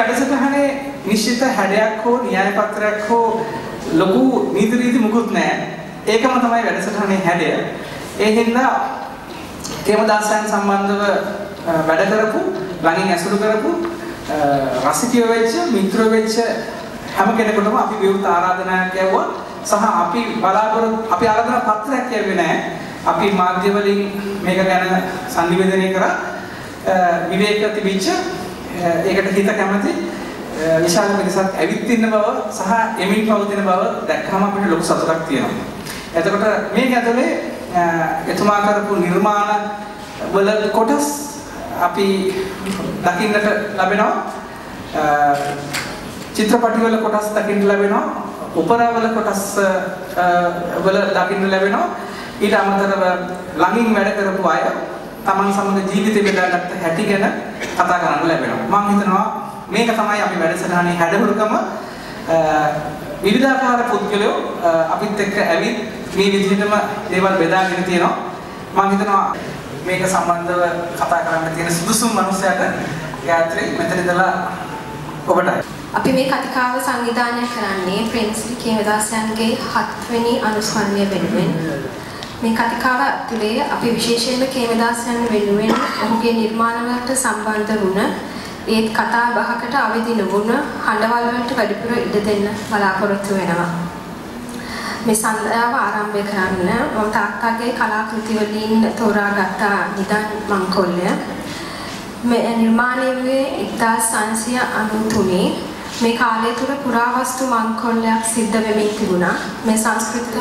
වැඩසටහනේ නිශ්චිත හැඩයක් හෝ න්‍යාය පත්‍රයක් හෝ ලොකු නීති රීති මුකුත් නැහැ. ඒකම තමයි වැඩසටහනේ හැඩය. ඒ හින්දා කේමදාසයන් සම්බන්ධව වැඩ කරපු, ළඟින් ඇසුරු කරපු, රසිකයෝ වෙච්ච, මිත්‍රයෝ වෙච්ච හැම කෙනෙකුටම අපි විවෘත ආරාධනාවක් යවුවා. සහ අපි ආරාධනා පත්‍රයක් යවුවේ නැහැ. අපි මාධ්‍ය වලින් මේක ගැන සංනිවේදනය කරා. විවේක තිබිච්ච ඒකට හිත කැමති විශාල පිරිසක් ඇවිත් ඉන්න බව සහ එමින් පවතින බව දැක්කම අපිට ලොකු සතුටක් තියෙනවා. එතකොට මේක ඇතුලේ එතුමා කරපු නිර්මාණ වල කොටස් අපි දකින්නට ලැබෙනවා. චිත්‍රපටි වල කොටස් දකින්න ලැබෙනවා. ඔපෙරා වල කොටස් වල දකින්න ලැබෙනවා. ඊට අමතරව ළඟින් වැඩ කරපු අය තමන් සමග ජීවිතය බෙදාගත්ත හැටි ගැන කතා කරන්න ලැබෙනවා. මම හිතනවා මේක තමයි අපි වැඩසටහනේ හැඩහුරුකම. විවිධාකාර පුද්ගලයෝ අපිත් එක්ක ඇවිත් මේ විදිහටම දේවල් බෙදාගෙන තියෙනවා. මම හිතනවා මේක සම්බන්ධව කතා කරන්න තියෙන සුදුසුම මනුස්සයාට ගාත්‍රි මෙතන ඉඳලා ඔබටයි. අපි මේ කතිකාව සංවිධානය කරන්නේ ප්‍රින්ස්ලි කේමදාසයන්ගේ 7 වෙනි අනුස්මරණය වෙනුවෙන්. මේ කතිකාව ඇතුලේ අපි විශේෂයෙන්ම කේමදාසයන් වෙනුවෙන් ඔහුගේ නිර්මාණවලට සම්බන්ධ වුණ ඒත් කතා බහකට අවදි නොවුණ හඬවල් වලට වැඩිපුර ඉඩ දෙන්න බලාපොරොත්තු වෙනවා. මේ සඳහාව ආරම්භ කරන්න මම තාක්කාගේ කලාකෘති වලින් තෝරාගත්ත නිදන් මංකොල්ලය. මේ නිර්මාණය වූයේ 1993 මේ කාලය තුර පුරාවස්තු මංකොල්ලයක් සිද්ධ වෙමින් තිබුණා. මේ සංස්කෘතික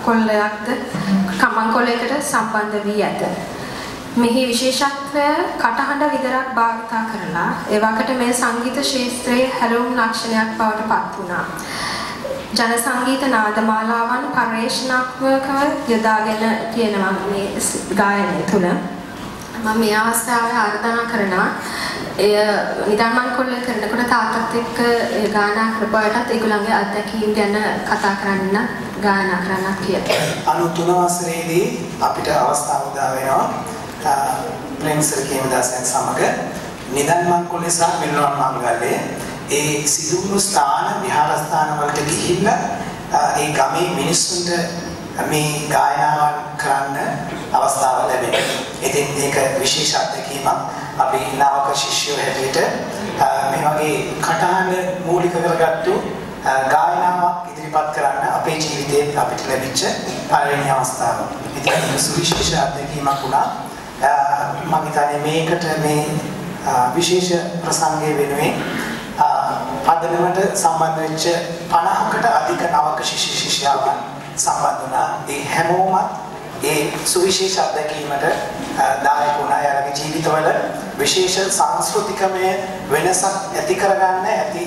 මංකොල්ලයකට සම්බන්ධ වී ඇත. මෙහි විශේෂත්වය කටහඬ විතරක් භාවිතා කරලා ඒ වගේට මේ සංගීත ශාස්ත්‍රයේ හැලුම් ලක්ෂණයක් බවට පත් වුණා. ජන සංගීත නාදමාලාවන් පරිශ්‍රණාත්මකව යොදාගෙන තියෙනවා මේ ගායනය තුළ. මම මේ අවස්ථාවේ ආරාධනා කරනවා එය නිදන් මංකොල්ල කරනකොට තාත්තත් එක්ක ගායනා කරපුවාටත් ඒගොල්ලන්ගේ අත්දැකීම් ගැන කතා කරන්න ගායනා කරන්නත් කියලා. 93 වසරේදී අපිට අවස්ථාව උදා වෙනවා ප්‍රින්ස්ලි කේමදාසයන් සමග නිදන් මංකොල්ලේ සහ මිල්ලුවන් මංගල්‍යයේ ඒ සිදුවුණු ස්ථාන විහාරස්ථාන වලට ගිහිල්ලා ඒ ගමේ මිනිස්සුන්ට මේ ගායනාවන් කරන්න අවස්ථාව ලැබෙනවා. ඉතින් ඒක විශේෂ අත්දැකීමක්. අපි නාවක ශිෂ්‍යයෝ හැටියට මේ වගේ කටහඬ මූලික කරගත්තු ගායනාවක් ඉදිරිපත් කරන්න අපේ ජීවිතයේ අපිට ලැබිච්ච පළවෙනි අවස්ථාව. ඉතින් ඒක සුවිශේෂ අත්දැකීමක් වුණා. මම හිතන්නේ මේකට මේ විශේෂ ප්‍රසංගය වෙනුවෙන් පදනමට සම්බන්ධ වෙච්ච 50කට අධික නවක ශිෂ්‍ය ශිෂ්‍යාවන් සම්බන්ධ වුණා. ඒ හැමෝම ඒ සුවිශේෂ අත්දැකීමට දායක වුණා. යාළගේ ජීවිතවල විශේෂ සංස්කෘතිකමය වෙනසක් ඇති කරගන්න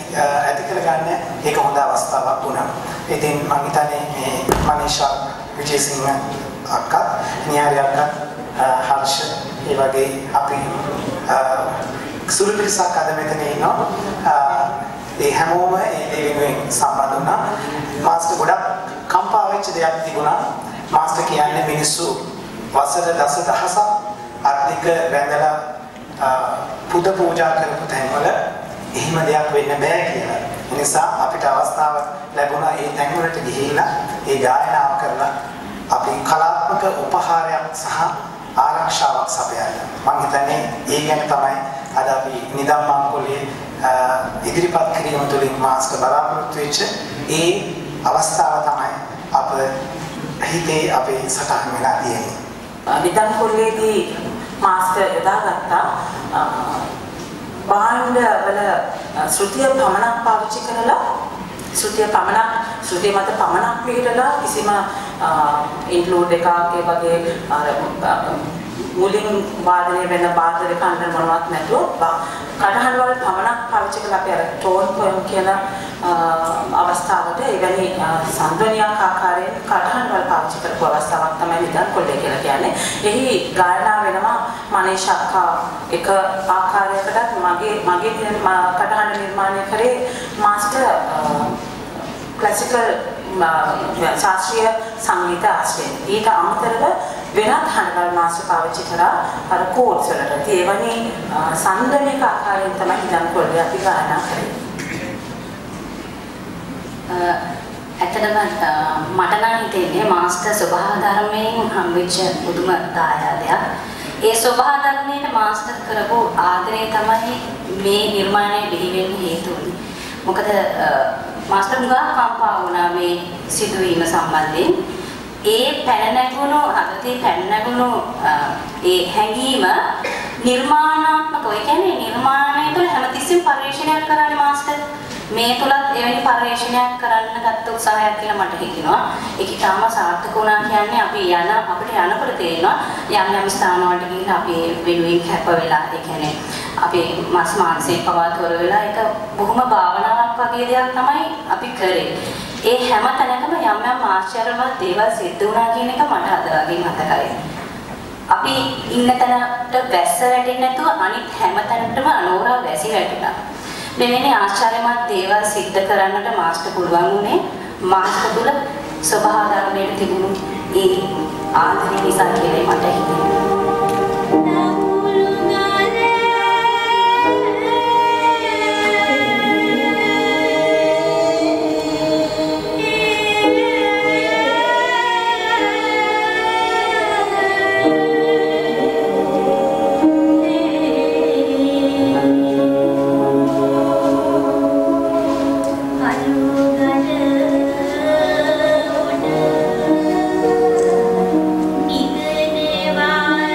ඒක හොඳ අවස්ථාවක් වුණා. ඉතින් මම හිතන්නේ මේ මනීෂා විජේසිංහ අක්කා, නිහාරි අක්කා, හර්ෂ ඒ වගේ අපි සුළු පිරිසක් අද මෙතන ඉන්නවා. ඒ හැමෝම ඒ වෙනුවෙන් සම්බන්ධ වුණා. මාස්ටර් ගොඩක් කම්පා වෙච්ච දෙයක් තිබුණා. මාස්ටර් කියන්නේ මිනිස්සු වසර දසදහසක් අධික වැඳලා පුද පූජා කරපු තැන්වල එහෙම දෙයක් වෙන්න බෑ කියලා. ඒ නිසා අපිට අවස්ථාව ලැබුණා ඒ තැන්වලට ගිහිල්ලා ඒ ගායනාව කරලා අපි කලාත්මක උපහාරයක් සහ ආරක්ෂාවක් සපයන්න. මම හිතන්නේ ඒ ගැන තමයි අද අපි නිදන් මංකොල්ලේ ඉදිරිපත් කිරීම තුළින් මාස්ටර් බලාපොරොත්තු වෙච්ච ඒ අවස්ථාව තමයි අප හිතේ අපේ සටහන් වෙලා තියෙන්නේ. නිදන් කොල්ලේදී මාස්ටර් යොදාගත්තා භාණ්ඩ වල ශ්‍රුතිය පමණක් පාවිච්චි කරලා ශ්‍රුතිය මත පමණක් පිළිදලා කිසිම ඉන්ක්ලූඩ් එකක් ඒ වගේ මුලින් වාදනය වෙන බාධක කන්න මොනවත් නැතුව කඩහඬ වල පමණක් පාවිච්චි කරලා අපි අර ටෝන් පොයම් කියන අවස්ථාවට එවැනි සංධ්වනියක් ආකාරයෙන් කඩහඬ වල පාවිච්චි කරපු අවස්ථාවක් තමයි නිදන් කොල්ලේ කියලා කියන්නේ. එහි ගායනා වෙනවා මනේෂක්කා එක ආකාරයකටත් මගේ කඩහඬ නිර්මාණය කරේ මාස්ටර් ක්ලාසිකල් ශාස්ත්‍රීය සංගීත ආශ්‍රයෙන්. ඊට අමතරව වෙනත් හඬවල් මාස්ටර් පාවිච්චි කරා අර කෝඩ්ස් වලට. ඒ වගේ සංගණික ආකාරයෙන් තමයි ඉඳන් කොල්ලේ අපි ගායනා කරේ. ඇත්තටම මට නම් හිතෙන්නේ මාස්ටර් ස්වභාව ධර්මයෙන් හම්බෙච්ච පුදුම දායාදයක්. ඒ ස්වභාව ධර්මයට මාස්ටර් කරපු ආදරය තමයි මේ නිර්මාණය බිහි වෙන්න හේතු වුනේ. මොකද මාස්ටර් මුගා කම්පා වුණා මේ සිදුවීම සම්බන්ධයෙන්. ඒ පැන නැගුණු අගතේ පැන නැගුණු ඒ හැඟීම නිර්මාණාත්මකව, ඒ කියන්නේ නිර්මාණය තුළ හැමතිස්සෙම පරිශ්‍රණයක් කරන්නේ මාස්ටර්. මේ තුලත් එවැනි පරිශ්‍රණයක් කරන්න ගත්ත උත්සාහයක් කියලා මට හිතෙනවා. ඒක තාම සාර්ථක වුණා කියන්නේ අපි අපිට යනකොට තේරෙනවා යම් යම් ස්ථාන වලට ගිහින් අපි වෙනුවෙන් කැප වෙලා, ඒ කියන්නේ අපි මස් මාංශේ පවතවර වෙලා ඒක බොහොම භාවනාවක් වගේ දෙයක් තමයි අපි කරේ. ඒ හැම තැනකම යම් යම් ආශ්චර්යමත් දේවල් සිද්ධ වුණා කියන එක මට අද වගේ මතකයි. අපි ඉන්න තැනට වැස්ස වැටෙන්නේ නැතුව අනිත් හැම තැනටම අනෝරා වැසි වැටුණා. මෙවැනි ආශ්චර්යමත් දේවල් සිද්ධ කරන්නට මාස්ටර් පුළුවන් වුණේ මාස්ටර් තුළ ස්වභාව ධර්මයට තිබුණු ඒ ආදරය නිසා කියලා මට හිතෙනවා. Bye.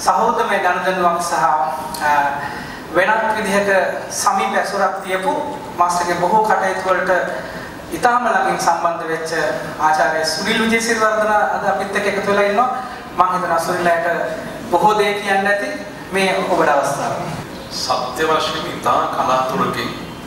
සහෘදමය ගනුදෙනුවක් සහ වෙනත් විදිහක සමීප ඇසුරක් තියපු මාස්ටර්ගේ බොහෝ කටයුතු වලට ඉතාම ළඟින් සම්බන්ධ වෙච්ච ආචාර්ය සුනිල් විජේසිරිවර්ධන අද අපිත් එක්ක එකතු වෙලා ඉන්නවා. මම හිතනවා සුනිල්ලාට බොහෝ දේ කියන්න ඇති මේ ඔබට අවස්ථාව. සත්‍ය වශයෙන් ඉතා කලාතුරකින්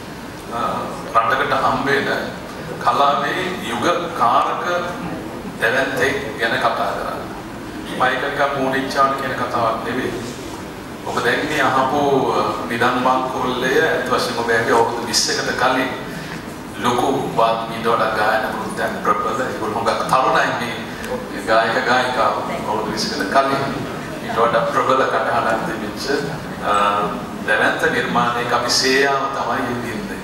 රටකට හම්බෙන කලාවේ යුගකාරක දැවැන්තෙක් ගැන කතා කරා. මයිකල්ක මූලිච්චාන කියන කතාවක් නෙවෙයි. ඔබ දැන් මේ අහපු නිදන් මංකොල්ලය අත් වශයෙන්ම ඔබගේ අවුරුදු 20කට කලින් ලොකු වාද්‍යවල ගායන වෘත්තයන් ප්‍රබල ඒගොල්ලෝ හොඟක් තරුණයි මේ ගායක ගායිකාව අවුරුදු 20කට කලින් ඊට වඩා ප්‍රබල කටහඬක් තිබිච්ච දැවැන්ත නිර්මාණයක අපි සේයාව තමයි ඉන්නේ.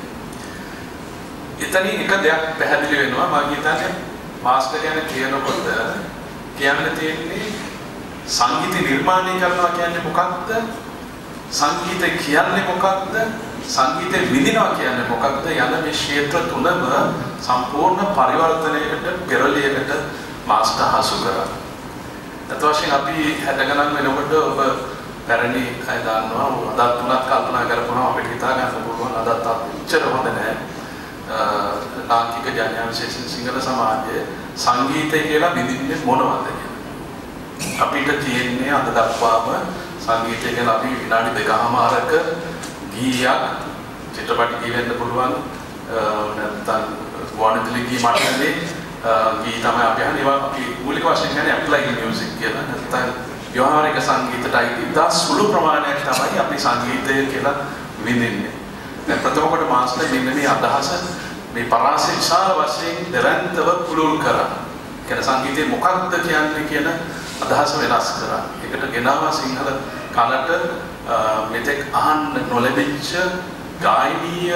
එතනින් එක දෙයක් පැහැදිලි වෙනවා මම හිතන්නේ මාස්ටර් ගැන කියනකොට කියන්න තියෙන්නේ සංගීත නිර්මාණය කරනවා කියන්නේ මොකක්ද? සංගීතය කියන්නේ මොකක්ද? සංගීතය විඳිනවා කියන්නේ මොකක්ද? යන මේ ක්ෂේත්‍ර තුනම සම්පූර්ණ පරිවර්තනයකට පෙරලියකට මාස්ටර් හසු කරා. ඒත් වශයෙන් අපි හැදගණන් වෙනකොට ඔබ පැරණි අය දන්නවා අදත් තුනක් කල්පනා කරපුවම අපිට හිතා ගන්න පුළුවන් අදත් අච්චර හොඳ නැහැ. ලාංකික ජනයා විශේෂයෙන් සිංහල සමාජයේ සංගීතය කියලා විඳින්නේ මොනවද කියලා. අපිට තියෙන්නේ අද දක්වාම සංගීතය ගැන අපි විනාඩි 2කමාරක ගීයක් චිත්‍රපට ගීවෙන්න පුළුවන් නැත්නම් වර්ණදලි ගී මට්ටමේ ගී තමයි අපි අහන්නේ. ඒවා අපි මූලික වශයෙන් කියන්නේ ඇප්ලයිඩ් මියුසික් කියලා. නැත්නම් ව්‍යවහාරික සංගීතයයි ඉතා සුළු ප්‍රමාණයක් තමයි අපි සංගීතය කියලා විඳින්නේ. දැන් ප්‍රථම කොට මාස්ටර් මෙන්න මේ අදහස මේ පරාසය විශාල වශයෙන් දෙවන්තව පුළුල් කරා. කියන සංගීතය මොකක්ද කියන්නේ කියන අදහස වෙනස් කරා. ඒකට ගෙනාවා සිංහල කනට මෙතෙක් අහන්න නොලැබිච්ච ගායනීය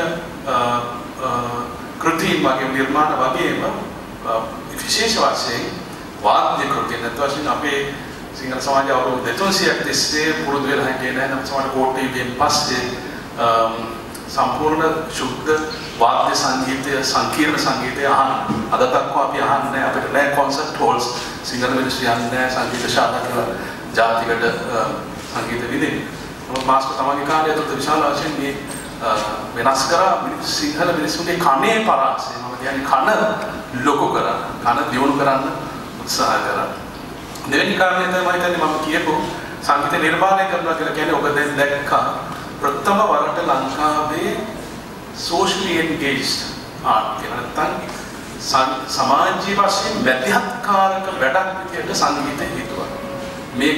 කෘතීන් වගේ නිර්මාණ වගේම විශේෂ වශයෙන් වාද්‍ය කෘති නැත්නම් වශයෙන් අපේ සිංහල සමාජය අවුරුදු 200ක් තිස්සේ පුරුදු වෙලා හිටියේ නැහැ. නම් සමහර කෝට්ටේගෙන් පස්සේ සම්පූර්ණ ශුද්ධ වාද්‍ය සංගීතය සංකීර්ණ සංගීතය අහන්න අද දක්වා අපි අහන්නේ අපිට නෑ කොන්සර්ට් හෝල්ස් සිංහල මිනිස්සු යන්නේ සංගීත ශාලා කියලා ජාතිකට සංගීත විදිහේ. මොකද මාස්ටර් තමන්ගේ කාලය තුළ විශාල වශයෙන් මේ වෙනස් කරා සිංහල මිනිස්සුන්ගේ කනේ පරාසය. මම කියන්නේ කන ලොකු කරා කන දියුණු කරන්න උත්සාහ කරා. දෙවෙනි කාරණේ තමයි මම කියපු සංගීත නිර්මාණය කරනවා කියලා කියන්නේ ඔබ දැන් දැක්කා ප්‍රථම වරට ලංකාවේ socially engaged art කියලා නැත්නම් සමාජීය වශයෙන් වැදගත්කාරක වැඩක් විදියට සංගීතය හිතුවා. මේක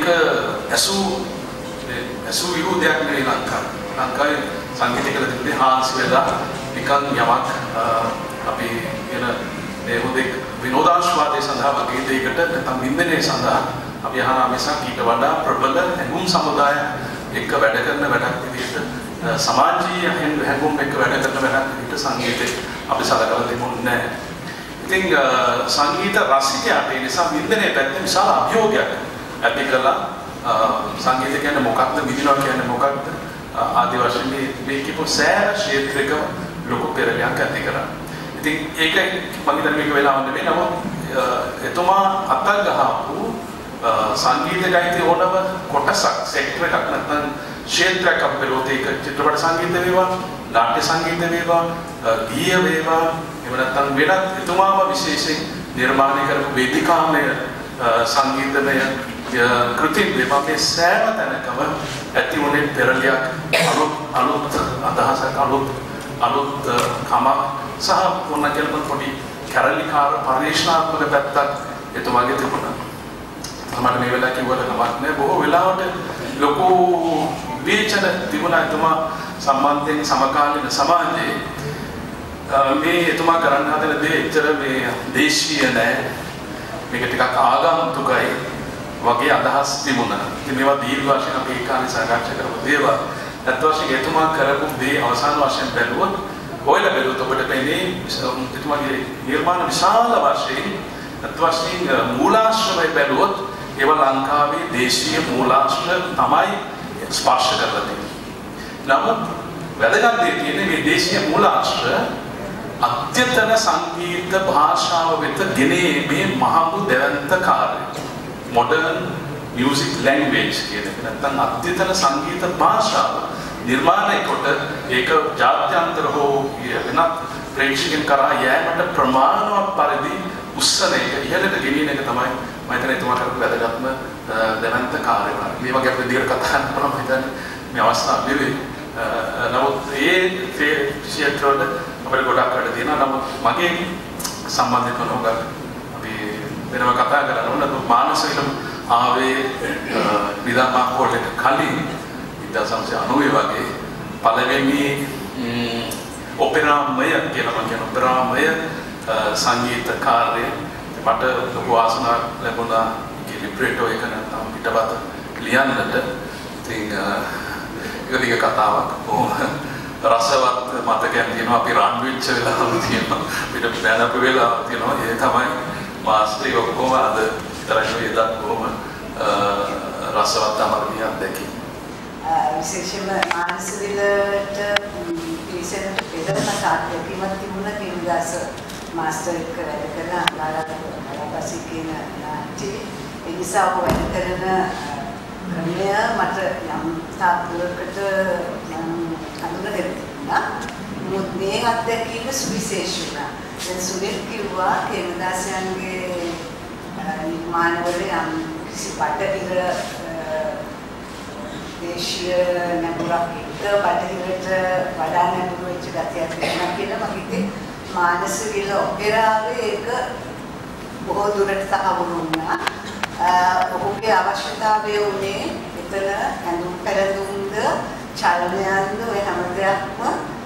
ඇසු විරෝධයක් නෙවෙයි ලංකාවේ සංගීතය කියලා තිබුණේ හාන්ස් වෙලා නිකන් යමක් අපි කියන මේ හොදේ විනෝදාස්වාදයේ සඳහා වගේ දෙයකට නැත්නම් වින්දනයේ සඳහා අපි අහන මිසක් ඊට වඩා ප්‍රබල හැඟුම් සමුදාය එක්ක වැඩ කරන වැඩක් විදිහට සමාජීය හැඟුම් එක්ක වැඩ කරන වැඩක් විදිහට සංගීතය අපි සලකලා තිබුණේ නැහැ. ඉතින් සංගීත රසිකයාට ඒ නිසා වින්දනයේ පැත්තේ විශාල අභියෝගයක් ඇති කළා. සංගීතය කියන්නේ මොකක්ද? විඳිනවා කියන්නේ මොකක්ද? ආදී වශයෙන් මේ කිපු සෑම ක්ෂේත්‍රයක ලොකු පෙරලියක් ඇති කරා. ඉතින් ඒක මම හිතන්නේ මේක වෙලාවක් නෙවෙයි. නමුත් එතුමා අත්ගහපු සංගීතයයි ඕනම කොටසක් සෙක්ටර් එකක් නැත්නම් ක්ෂේත්‍රයක් අපි බලුවොත් ඒක චිත්‍රපට සංගීත වේවා, නාට්‍ය සංගීත වේවා, ගීය වේවා, එහෙම නැත්නම් වෙනත් එතුමාම විශේෂයෙන් නිර්මාණය කරපු වේදිකාමය සංගීතමය කෘති වේවා මේ සෑම තැනකම ඇති වුණේ පෙරලියක් අලුත් අදහසක් අලුත් කමක් සහ මොන කියලා පොඩි කැරලිකාර පරිශ්‍රාත්මක පැත්තක් එතුමාගේ තිබුණා. තමයි මේ වෙලාව කිව්වට කමක් නැහැ. බොහෝ වෙලාවට ලොකු විචන තිබුණා එතුමා සම්බන්ධයෙන් සමකාලීන සමාජයේ මේ එතුමා කරන්න හදන දේ ඇත්තට මේ දේශීය නැහැ. මේක ටිකක් ආගන්තුකයි වගේ අදහස් තිබුණා. ඉතින් මේවා දීර්ඝ වශයෙන් අපි ඒ කාලේ සාකච්ඡා කරපු දේවල්. අත් වශයෙන් එතුමා කරපු දේ අවසාන වශයෙන් බැලුවොත් ඔයලා බැලුවොත් ඔබට පේන්නේ එතුමාගේ නිර්මාණ විශාල වශයෙන් අත් වශයෙන් මූලාශ්‍රය බැලුවොත් ඒවා ලංකාවේ දේශීය මූලාශ්‍ර තමයි ස්පර්ශ කරලා තියෙන්නේ. නමුත් වැදගත් දේ තියෙන්නේ මේ දේශීය මූලාශ්‍ර අත්‍යතන සංගීත භාෂාව වෙත ගෙනීමේ මහඟු දැවැන්ත කාර්යය. මොඩර්න් music language කියන එක නැත්නම් අධ්‍යතන සංගීත භාෂාව නිර්මාණය කොට ඒක ජාත්‍යන්තර හෝ වෙනත් ප්‍රේක්ෂකයන් කරා යෑමට ප්‍රමාණවත් පරිදි උස්සන එක ඉහළට ගෙනියන එක තමයි මම හිතන්නේ එතුමාට වැදගත්ම දැවැන්ත කාර්යභාරය. මේ වගේ අපිට දිගට කතා කරන්න මම හිතන්නේ මේ අවස්ථාව ලැබෙයි. නමුත් ඒ ක්ෂේත්‍රවල අපිට ගොඩක් වැඩ තියෙනවා. නමුත් මගේ සම්බන්ධකම් උගක් අපි වෙනම කතා කරනවා. නමුත් මානසික ආවේ විදර්මා කෝලෙට කලින් 1990 වගේ පළවෙනි ඔපෙරාමය කියලා මම කියන ඔපෙරාමය සංගීත කාර්යය මට ලොකු වාසනාවක් ලැබුණා. ලිබ්‍රෙටෝ එක නැත්නම් පිටපත ලියන්නට. ඉතින් ඒක දිග කතාවක්. රසවත් මතකයන් තියෙනවා. අපි රන් වෙච්ච වෙලාවල් තියෙනවා. පිට බැනපු වෙලාවල් තියෙනවා. ඒ තමයි මාස්ටර් ඔක්කොම අද තරංග වේදක් කොහොම රසවත් අමරණීය අත්දැකීම්. විශේෂයෙන්ම මානසිකවලට පිළිසෙන්නට පෙරම සාර්ථකීමක් තිබුණා කේමදාස මාස්ටර් එක්ක වැඩ කරන අනාගතපසි කියන නාට්‍ය. ඒ නිසා වැඩ කරන ක්‍රමය මට යම් තාක්ෂණයකට හඳුනගෙන තිබුණා. මොකද මේ අත්දැකීම සුවිශේෂී වුණා. දැන් සුනිල් කිව්වා කේමදාසයන්ගේ නිර්මාණවල යම් කිසි බටහිර දේශීය නැඹුරක් එක්ක බටහිරට වඩා නැඹුරු වෙච්ච ගතියක් තියෙනවා කියලා මම හිතේ. මානසික ඔපෙරාවේ ඒක බොහෝ දුරට තහවුරු වුණා. ඔහුගේ අවශ්‍යතාවය උනේ එතන ඇඳුම් පැළඳුම්ද චලනයන්ද ඔය හැම දෙයක්ම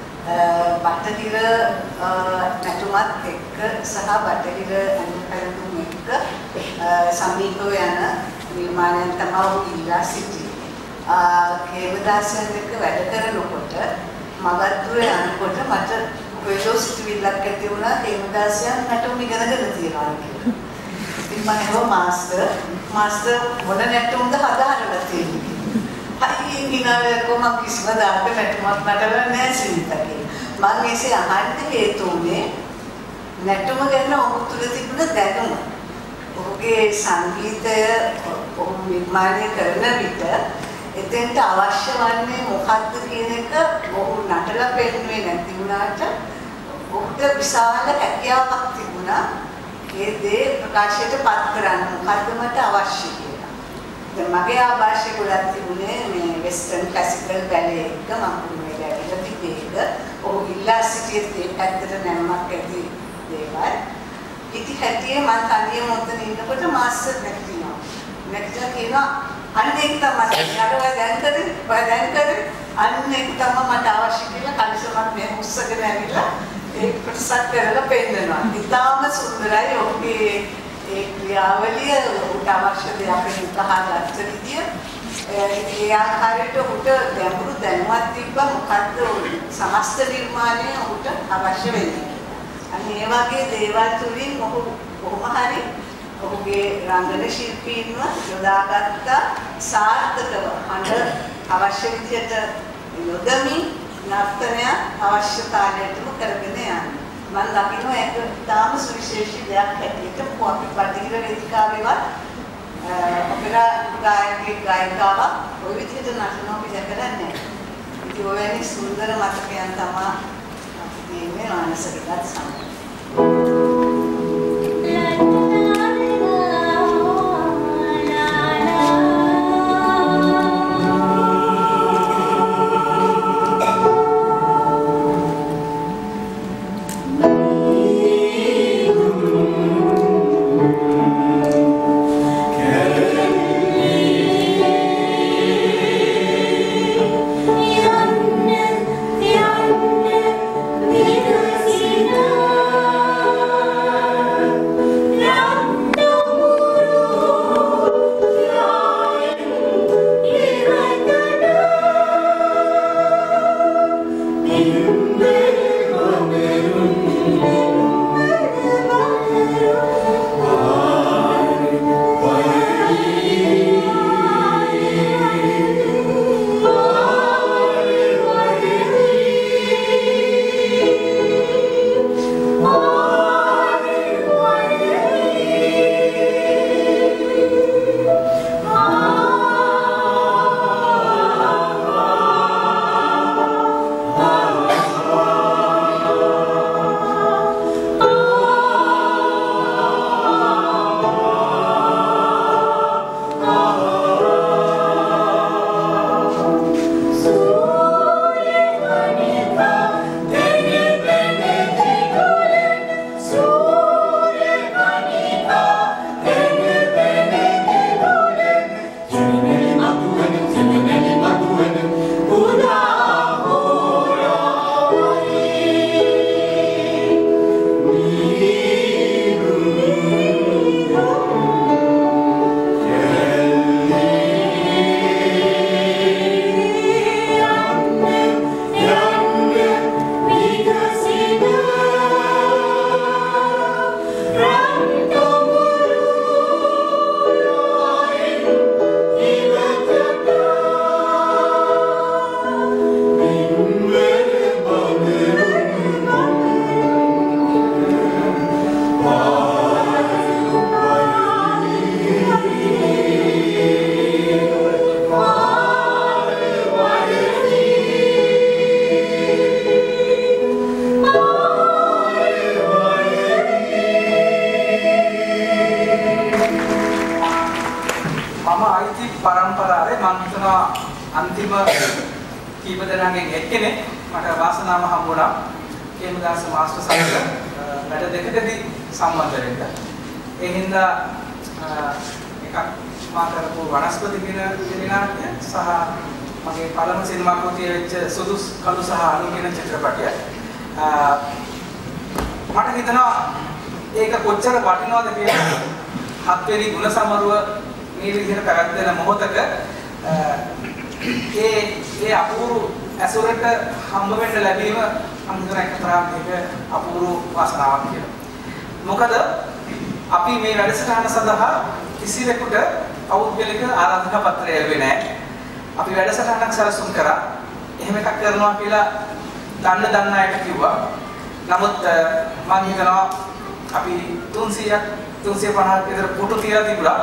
බටහිර නැටුමත් එක්ක සහ බටහිර ඇඳුම් පැළඳුම් එක්ක සමීපව යන නිර්මාණයන් තමයි ඉල්ලා සිටියේ. කේමදාසයන් එක්ක වැඩ කරනකොට මගත්තුර යනකොට මට ප්‍රයෝජනස්විලක් ඇති වුණා කේමදාසයන් නැටුම් ඉගෙනගෙන තියනවා කියලා. ඉතින් මම හිතුවා මාස්ටර් මොන නැටුම්ද හදාරලා තියෙන්නේ. හරි ඉංග්‍රීසි කොහොම කිසිම දායක නැටුමක් නටලා නැහැ සින්තකේ. මම ඒසේ අහන්න හේතු උනේ නැටුම ගැන ඔහු තුල තිබුණ දැනුම. ඔහුගේ සංගීතය ඔහු නිර්මාණය කරන විට එතෙන්ට අවශ්‍ය වන්නේ මොකක්ද කියන එක ඔහු නටලා පෙන්නුවේ නැති වුණාට ඔහුට විශාල හැකියාවක් තිබුණා ඒ දේ ප්‍රකාශයට පත් කරන්න මොකක්ද මට අවශ්‍ය කියලා. දැන් මගේ ආభాෂය ගොඩක් තිබුණේ මේ වෙස්ටර්න් ක්ලාසිකල් බැලේ එක මම මේ දැකලා තිබේද ඔහු ඉල්ලා සිටියේ ඒ පැත්තට නැමක් ඇති දේවල්. ඉති හැටියේ මම තනියම ඔතන ඉන්නකොට මාස්ටර් නැගිටිනවා. නැගිටලා කියනවා අන්න ඒක තමයි යාළුවා දැන් කරේ අන්න ඒක තමයි මට අවශ්‍ය කියලා කලිසමක් මේ උස්සගෙන ඇවිල්ලා ඒ ප්‍රසක් කරලා පෙන්නනවා. ඉතාම සුන්දරයි ඔහුගේ ඒ ක්‍රියාවලිය උට අවශ්‍ය දෙයක් හිතහාගත්ත විදිය. ඒ ආකාරයට උට ගැඹුරු දැනුමක් තිබ්බා මොකද්ද සමස්ත නිර්මාණය උට අවශ්‍ය වෙන්නේ. අන්න ඒ වගේ දේවල් තුලින් ඔහු කොහොම හරි ඔහුගේ රංගන ශිල්පීන්ව යොදාගත්ත සාර්ථකව හඬ අවශ්‍ය විදියට යොදමින් නර්තනය අවශ්‍යතාවයටම කරගෙන යනවා. මම දකිනවා ඒක තාම සුවිශේෂී දෙයක් හැටියට අපි බටහිර වේදිකාවේවත් ඔපෙරා ගායකාව ওই විදිහට නටනවා අපි දැකලා නැහැ. ඉතින් ඔය වැනි සුන්දර මතකයන් තමයි අපි තියෙන්නේ මානසිකවත් සමග. Yonder, අන්තිම කීප දෙනාගෙන් එක්කෙනෙක් මට වාසනාව හම්බුණා කේමදාස මාස්ටර් සමග වැඩ දෙකකදී සම්බන්ධ වෙන්න. ඒ හින්දා එකක් මා කරපු වනස්පති කියන නාට්‍ය සහ මගේ පළමු සිනමා කෘතිය වෙච්ච සුදු කළු සහ අලු කියන චිත්‍රපටය. මට හිතෙනවා ඒක කොච්චර වටිනවද කියලා හත්වෙනි ගුණ සමරුව මේ විදිහට පැවැත්වෙන මොහොතක ඒ අපූර්ව ඇසුරට හම්බ වෙන්න ලැබීම මම හිතන එක්තරා මේක අපූර්ව වාසනාවක් කියලා. මොකද අපි මේ වැඩසටහන සඳහා කිසිවෙකුට පෞද්ගලික ආරාධනා පත්‍රය ලැබෙන්නේ නැහැ. අපි වැඩසටහනක් සැලසුම් කරා. එහෙම එකක් කරනවා කියලා දන්න අයට කිව්වා. නමුත් මම හිතනවා අපි 300ක් 350ක් විතර පුටු තියලා තිබුණා.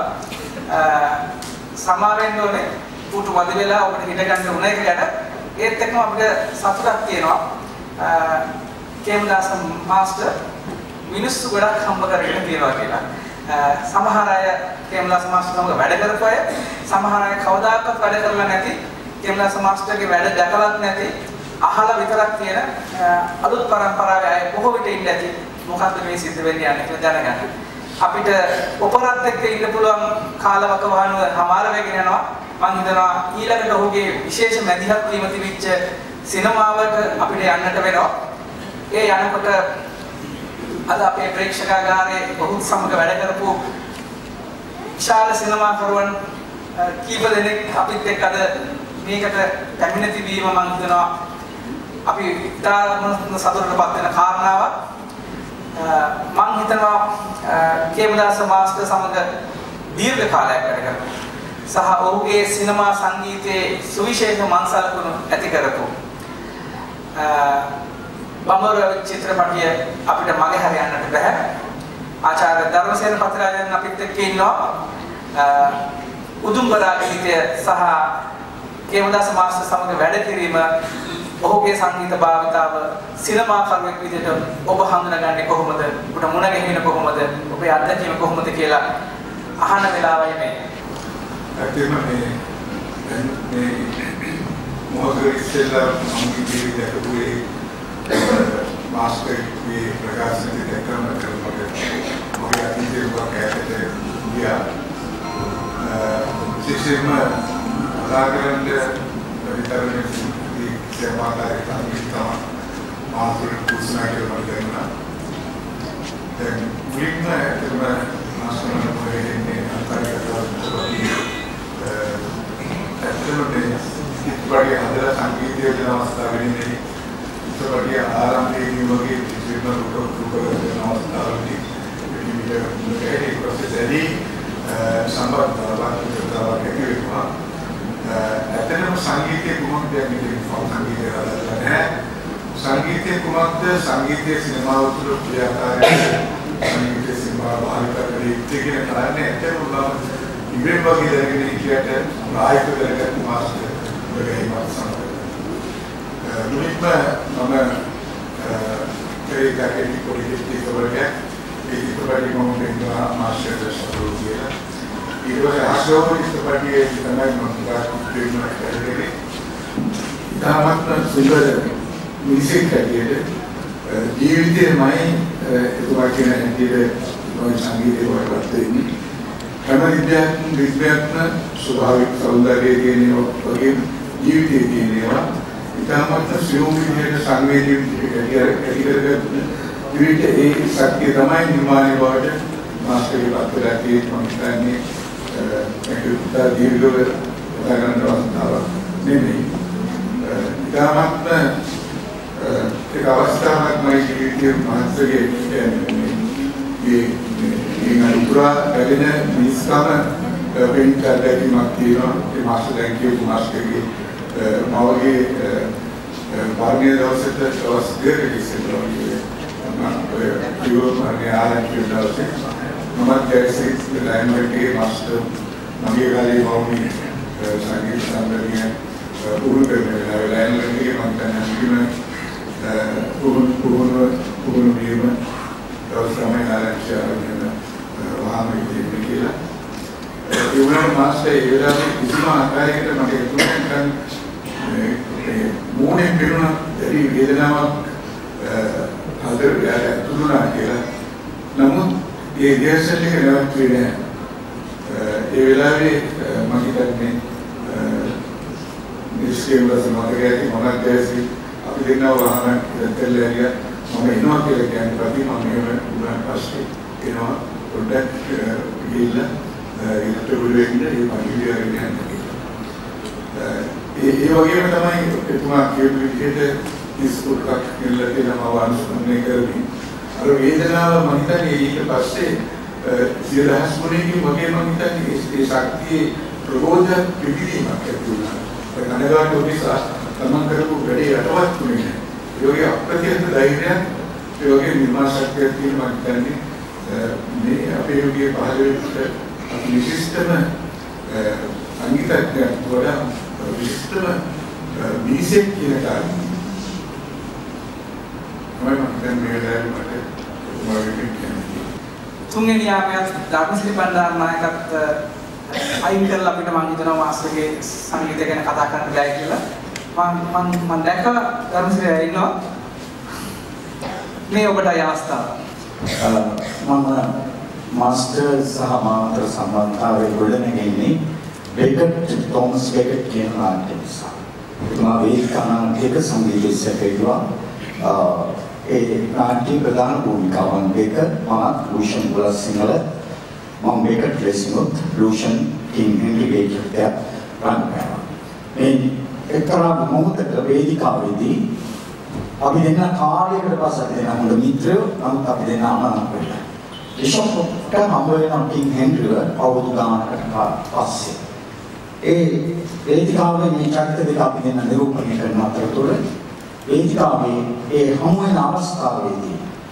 සමාවෙන්න ඕනේ පුටු වද වෙලා ඔබට හිට ගන්න උන එක ගැන. ඒත් එක්කම අපිට සතුටක් තියෙනවා. කේමදාස මාස්ටර් මිනිස්සු ගොඩක් හම්බ කරගෙන තියෙනවා කියලා. සමහර අය කේමදාස මාස්ටර් සමග වැඩ කරපු අය, සමහර අය කවදාකවත් වැඩ කරලා නැති, කේමදාස මාස්ටර්ගේ වැඩ දැකලත් නැති, අහලා විතරක් තියෙන අලුත් පරම්පරාවේ අය බොහෝ විට ඉන්න ඇති. මොකද්ද මේ සිද්ධ වෙන්නේ යන්නේ කියලා දැනගන්න. අපිට ඔපරාත් එක්ක ඉන්න පුළුවන් කාලවකවානුව හමාර වෙගෙන යනවා. මම හිතනවා ඊළඟට ඔහුගේ විශේෂ මැදිහත් වීම තිබිච්ච සිනමාවට අපිට යන්නට වෙනවා. ඒ යනකොට අද අපේ ප්‍රේක්ෂකාගාරයේ ඔහු සමග වැඩ කරපු විශාල සිනමාකරුවන් කීප දෙනෙක් අපිත් එක්ක අද මේකට පැමිණ තිබීම මම හිතනවා අපි ඉතාම සතුටටපත් වෙන කාරණාවක්. මම හිතනවා කේමදාස මාස්ටර් සමග දීර්ඝ කාලයක් වැඩ කරනවා. සහ ඔහුගේ සිනමා සංගීතයේ සුවිශේෂ මන්සලකුණු ඇති කරපු බඹර චිත්‍රපටය අපිට මගේ හරියන්නට බෑ. ආචාර්ය ධර්මසේන පතිරාජන් අපිත් එක්ක ඉන්නවා. උදුම්බරා ගීතය සහ කේමදාස මාස්ටර් සමග වැඩ කිරීම ඔහුගේ සංගීත භාවිතාව සිනමාකරුවෙක් විදිහට ඔබ හඳුනගන්නේ කොහොමද? ඔබට මුණ ගැහෙන්නේ කොහොමද? ඔබේ අත්දැකීම කොහොමද කියලා අහන වෙලාවයි මේ. ඇත්තටම මේ මොහොතේ ඉස්සෙල්ලා මම ජීවිතේ මාස්ටර්ගේ ප්‍රකාශනයේ දැක්කම කරනකොට මගේ අතීතයේ වකෑකට ගියා. විශේෂයෙන්ම අදාකරන්නේ විතරනේ සේවාකාරී කමිටුව මාස්ටර් කුස්නා කියලා දෙන්නා. දැන් මුලින්ම ඇත්තටම මාස්ටර්ගේ පොරේන්නේ අන්තර්ගතව ඇත්තටම ඉස්පඩිය හදලා සංගීතයේ දෙන අවස්ථාවෙදී ඉස්පඩිය ආරම්භයේදී වගේ විශේෂම රූපක දෙන අවස්ථාවලදී මේ ප්‍රොසෙස් එකේ සම්බන්ධතාවක් ඇතිවෙනවා. ඇත්තටම සංගීතයේ කුමක්ද කියන්නේ සංගීතය නැහැ. සංගීතයේ කුමක්ද සංගීතයේ සිනමාව තුළ ක්‍රියාකාරී සංගීතයේ සිනමාව ආකාරයේ කියන කාරණේ ඇත්තටම ඉබේම වගේ දැනගෙන හිටියට ආයත කරගත්ත මාස්ටර් වගේ මාස්ටර්. මුලින්ම මම ඒකකේ පොලිටික් වලට ඒකවලදී මම දෙන්නා මාස්ටර් සතුරු කියලා. ඊළඟ ආශෝක ඉස්තපටියේ තමයි මම ගාස්තුේම කරන්නේ. තාමත් සුන්දර මියුසික් කැරියර් ජීවිතේමයි එතුමා කියන හැටියට සංගීතය වලට වෙන්නේ. හැම විද්‍යාත්මක ස්වභාවික සෞන්දර්යය කියන වගේ ජීවිතයේ තියෙනවා. ඊටමත් සියුම් විදිහට සංවේදී කැරියර් විවිධ ඒ ශක්තිය තමයි නිර්මාණය බවට මාස්ටර්ගේ පත්‍රයේ මම කියන්නේ ඒක දීර්ඝව උදාහරණ අවස්ථාවක් නෙමෙයි. ඊටමත් ඒක අවස්ථාවක් මම ජීවිතයේ මාස්ටර්ගේ කියන්නේ මේ අනුපුරා වැඩෙන මිනිස්කම වෙන් කරදැකීමක් තියෙනවා. ඒ මාස්ටර් දැන් කියපු මාස්ටර්ගේ මවගේ පාර්මිය දවසට දවස් දෙකක ඉස්සෙල්ලා මම ආරම්භ දවසේ මම දැක්සේ ලයින්වර්කේ මාස්ටර් මගේ ගාලේ වුණේ සංගීත සම්බන්ධය පුරුදු කරගෙන ලයින්වර්කේ මම දැන් පුරුදු වීම දවස් තමයි ආරම්භ කරන්නේ වහාම ඉන්නේ කියලා. ඒ වුණාම මාස්ටර් ඒ වෙලාවේ කිසිම ආකාරයකට මට එතුමන් මූණෙන් පෙනුන දැඩි වේදනාවක් හතර තුනුනා කියලා. නමුත් ඒ රිහර්සල් එක නවත්වන්නේ නැහැ. ඒ වෙලාවේ මම හිතන්නේ නිශ්චයවල සමාජයේ මොනවද දැසි අපි දෙන්නා වහන දෙල්ලරිය මම එනවා කියලා කියන්නේ ප්‍රති මම එහෙම උනාට පස්සේ එනවා පොඩ්ඩක් ගිහිල්ලා ඒකට වෙලෙන්න ඒ පරිවිය අරගෙන ඒ වගේම තමයි එතුමා කියපු විදිහට ඉස්කෝලක් කියලා තියෙනවා වන්සුනේ කරමින් අර වේදනාව මම හිතන්නේ ඊට පස්සේ සියදහස් ගුණයකින් වගේ මම හිතන්නේ ඒ ශක්තියේ ප්‍රබෝධ පිළිවීමක් ඇති වුණා. ඒ කනගාටු නිසා තමන් කරපු වැඩේ යටවත් වුණේ නැහැ. ඒ වගේ අප්‍රතිහත ධෛර්යයක් ඒ වගේ නිර්මාණ ශක්තියක් තියෙන මම හිතන්නේ මේ අපේ යෝගයේ පහළ වෙච්ච අපි විශිෂ්ටම සංගීතඥයෙක් වඩා විශිෂ්ටම මිනිසෙක් කියන කාරණා. මම හිතන්නේ මේ වෙලාවේ මට තුන්වෙනි යාමයේ ධර්මශ්‍රී බණ්ඩාර නායකත් අයින් කරලා අපිට මම හිතනවා මාස්ටර්ගේ සංගීතය ගැන කතා කරන්න බෑ කියලා. මම දැක්ක ධර්මශ්‍රී ඉන්නවා. මේ ඔබට අවස්ථාව. මම මාස්ටර් සහ මාතර සම්බන්ධතාවයේ ගොඩනැගෙන්නේ බෙකට් තෝමස් බෙකට් කියන ආර්ටිස්ට්. එතුමා වේදිකානාටක සංගීතය සැකේවා. ඒ නාට්‍ය ප්‍රධාන භූමිකාවන් දෙක මම ලූෂන් බුලසිංහල මම බෙකට් ලෙසිනුත් ලූෂන් කින් හෙන්රි බේකට් රංගනවා. මේ එක්තරා මොහොතක වේදිකාවේදී අපි දෙන්න කාර්යයකට පස්සට දෙන හොඳ මිත්‍රයෝ නමුත් අපි දෙන්න අමතක වෙලා. විශේෂයෙන්ම හම්බ වෙන කින් හෙන්රිව අවුරුදු ගානකට පස්සේ ඒ වේදිකාවේ මේ චරිත දෙක අපි දෙන්න නිරූපණය කරන අතරතුර වේදිකාවේ ඒ හමු වෙන අවස්ථාවේදී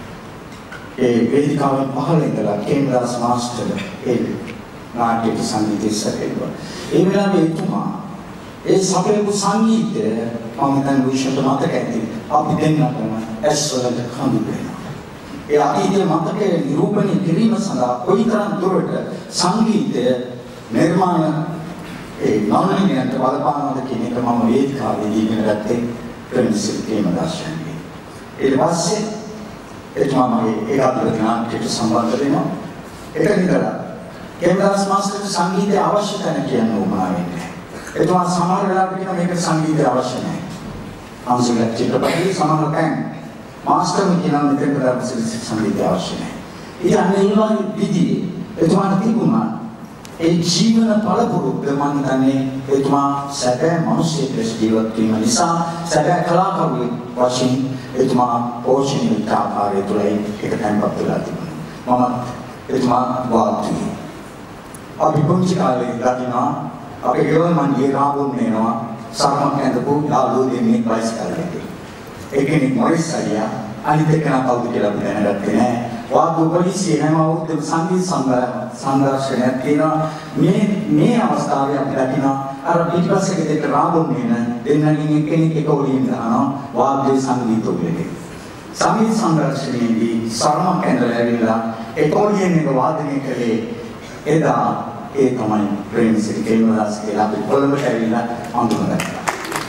ඒ වේදිකාවෙන් පහළ ඉඳලා කේමදාස් මාස්ටර් ඒ නාට්‍ය සංගීතය සැකේවා. ඒ වෙලාවේ එතුමා ඒ සැකේපු සංගීතය මම දැන් විශ්වට මතක ඇති අපි දෙන්නටම ඇස්වලට කඳු වෙනවා. ඒ අතීතයේ මතකයේ නිරූපණය කිරීම සඳහා කොයිතරම් දුරට සංගීතය නිර්මාණ ඒ නෝනලියන්ට බලපානවද කියන එක මම වේදිකාවේදී ඉගෙන ගත්තේ ප්‍රින්සිපල් කේමදාසයන්ගේ. ඊට පස්සේ එතුමා මගේ ඒකාග්‍ර නාට්‍යයට සම්බන්ධ වෙනවා. ඒක නිතරම කේමදාස් මාස්ටර්ට සංගීතය අවශ්‍ය තැන කියන උමනා වෙන්නේ. එතුමා සමහර වෙලාවට කියන මේක සංගීතය අවශ්‍ය නැහැ. අන්සුලක් චිත්‍රපටයේ සමහර තැන් මාස්ටර් කියන මෙතන ප්‍රධාන සංගීතය අවශ්‍ය නැහැ. ඊට අනිවාර්ය විදිහේ එතුමාට තිබුණා ඒ ජීවන පළපුරුද්ද මම හිතන්නේ එතුමා සැබෑ මිනිසෙක් ලෙස ජීවත් වීම නිසා සැබෑ කලාකරුවෙක් වශයෙන් එතුමා පෝෂණය කළ ආකාරය තුළ ඒක තැන්පත් වෙලා තිබුණා. මම එතුමා වාද්‍යය අපි පුංචි කාලේ දකිනවා අපේ ගෙවල් මණ්ඩියේ රාබුන් වෙනවා සම්මත ඇඳපු යාළුවෝ දෙන්නෙක් බයිසිකල් එකේ. එක්කෙනෙක් මොරිස් අයියා අනිත් එක්කෙනා කවුද කියලා අපි දැනගත්තේ නැහැ. වාද්‍ය පොලිසිය හැම අවුරුද්දම සංගීත සංදර්ශනයක් තියෙනවා. මේ අවස්ථාවේ අපි දකිනවා අර පිටිපස්සේ දෙක රාබුන් වෙන දෙන්නගෙන් එක්කෙනෙක් එක ඔලියෙන් ගහනවා වාද්‍ය සංගීත උගලේ. සංගීත සංදර්ශනයේදී සරමක් ඇඳලා ඇවිල්ලා එක ඔලියෙන් එක වාදනය කළේ එදා ඒ තමයි ප්‍රේමසිරි කේමදාස් කියලා අපි කොළඹට ඇවිල්ලා අඳුනගත්තා.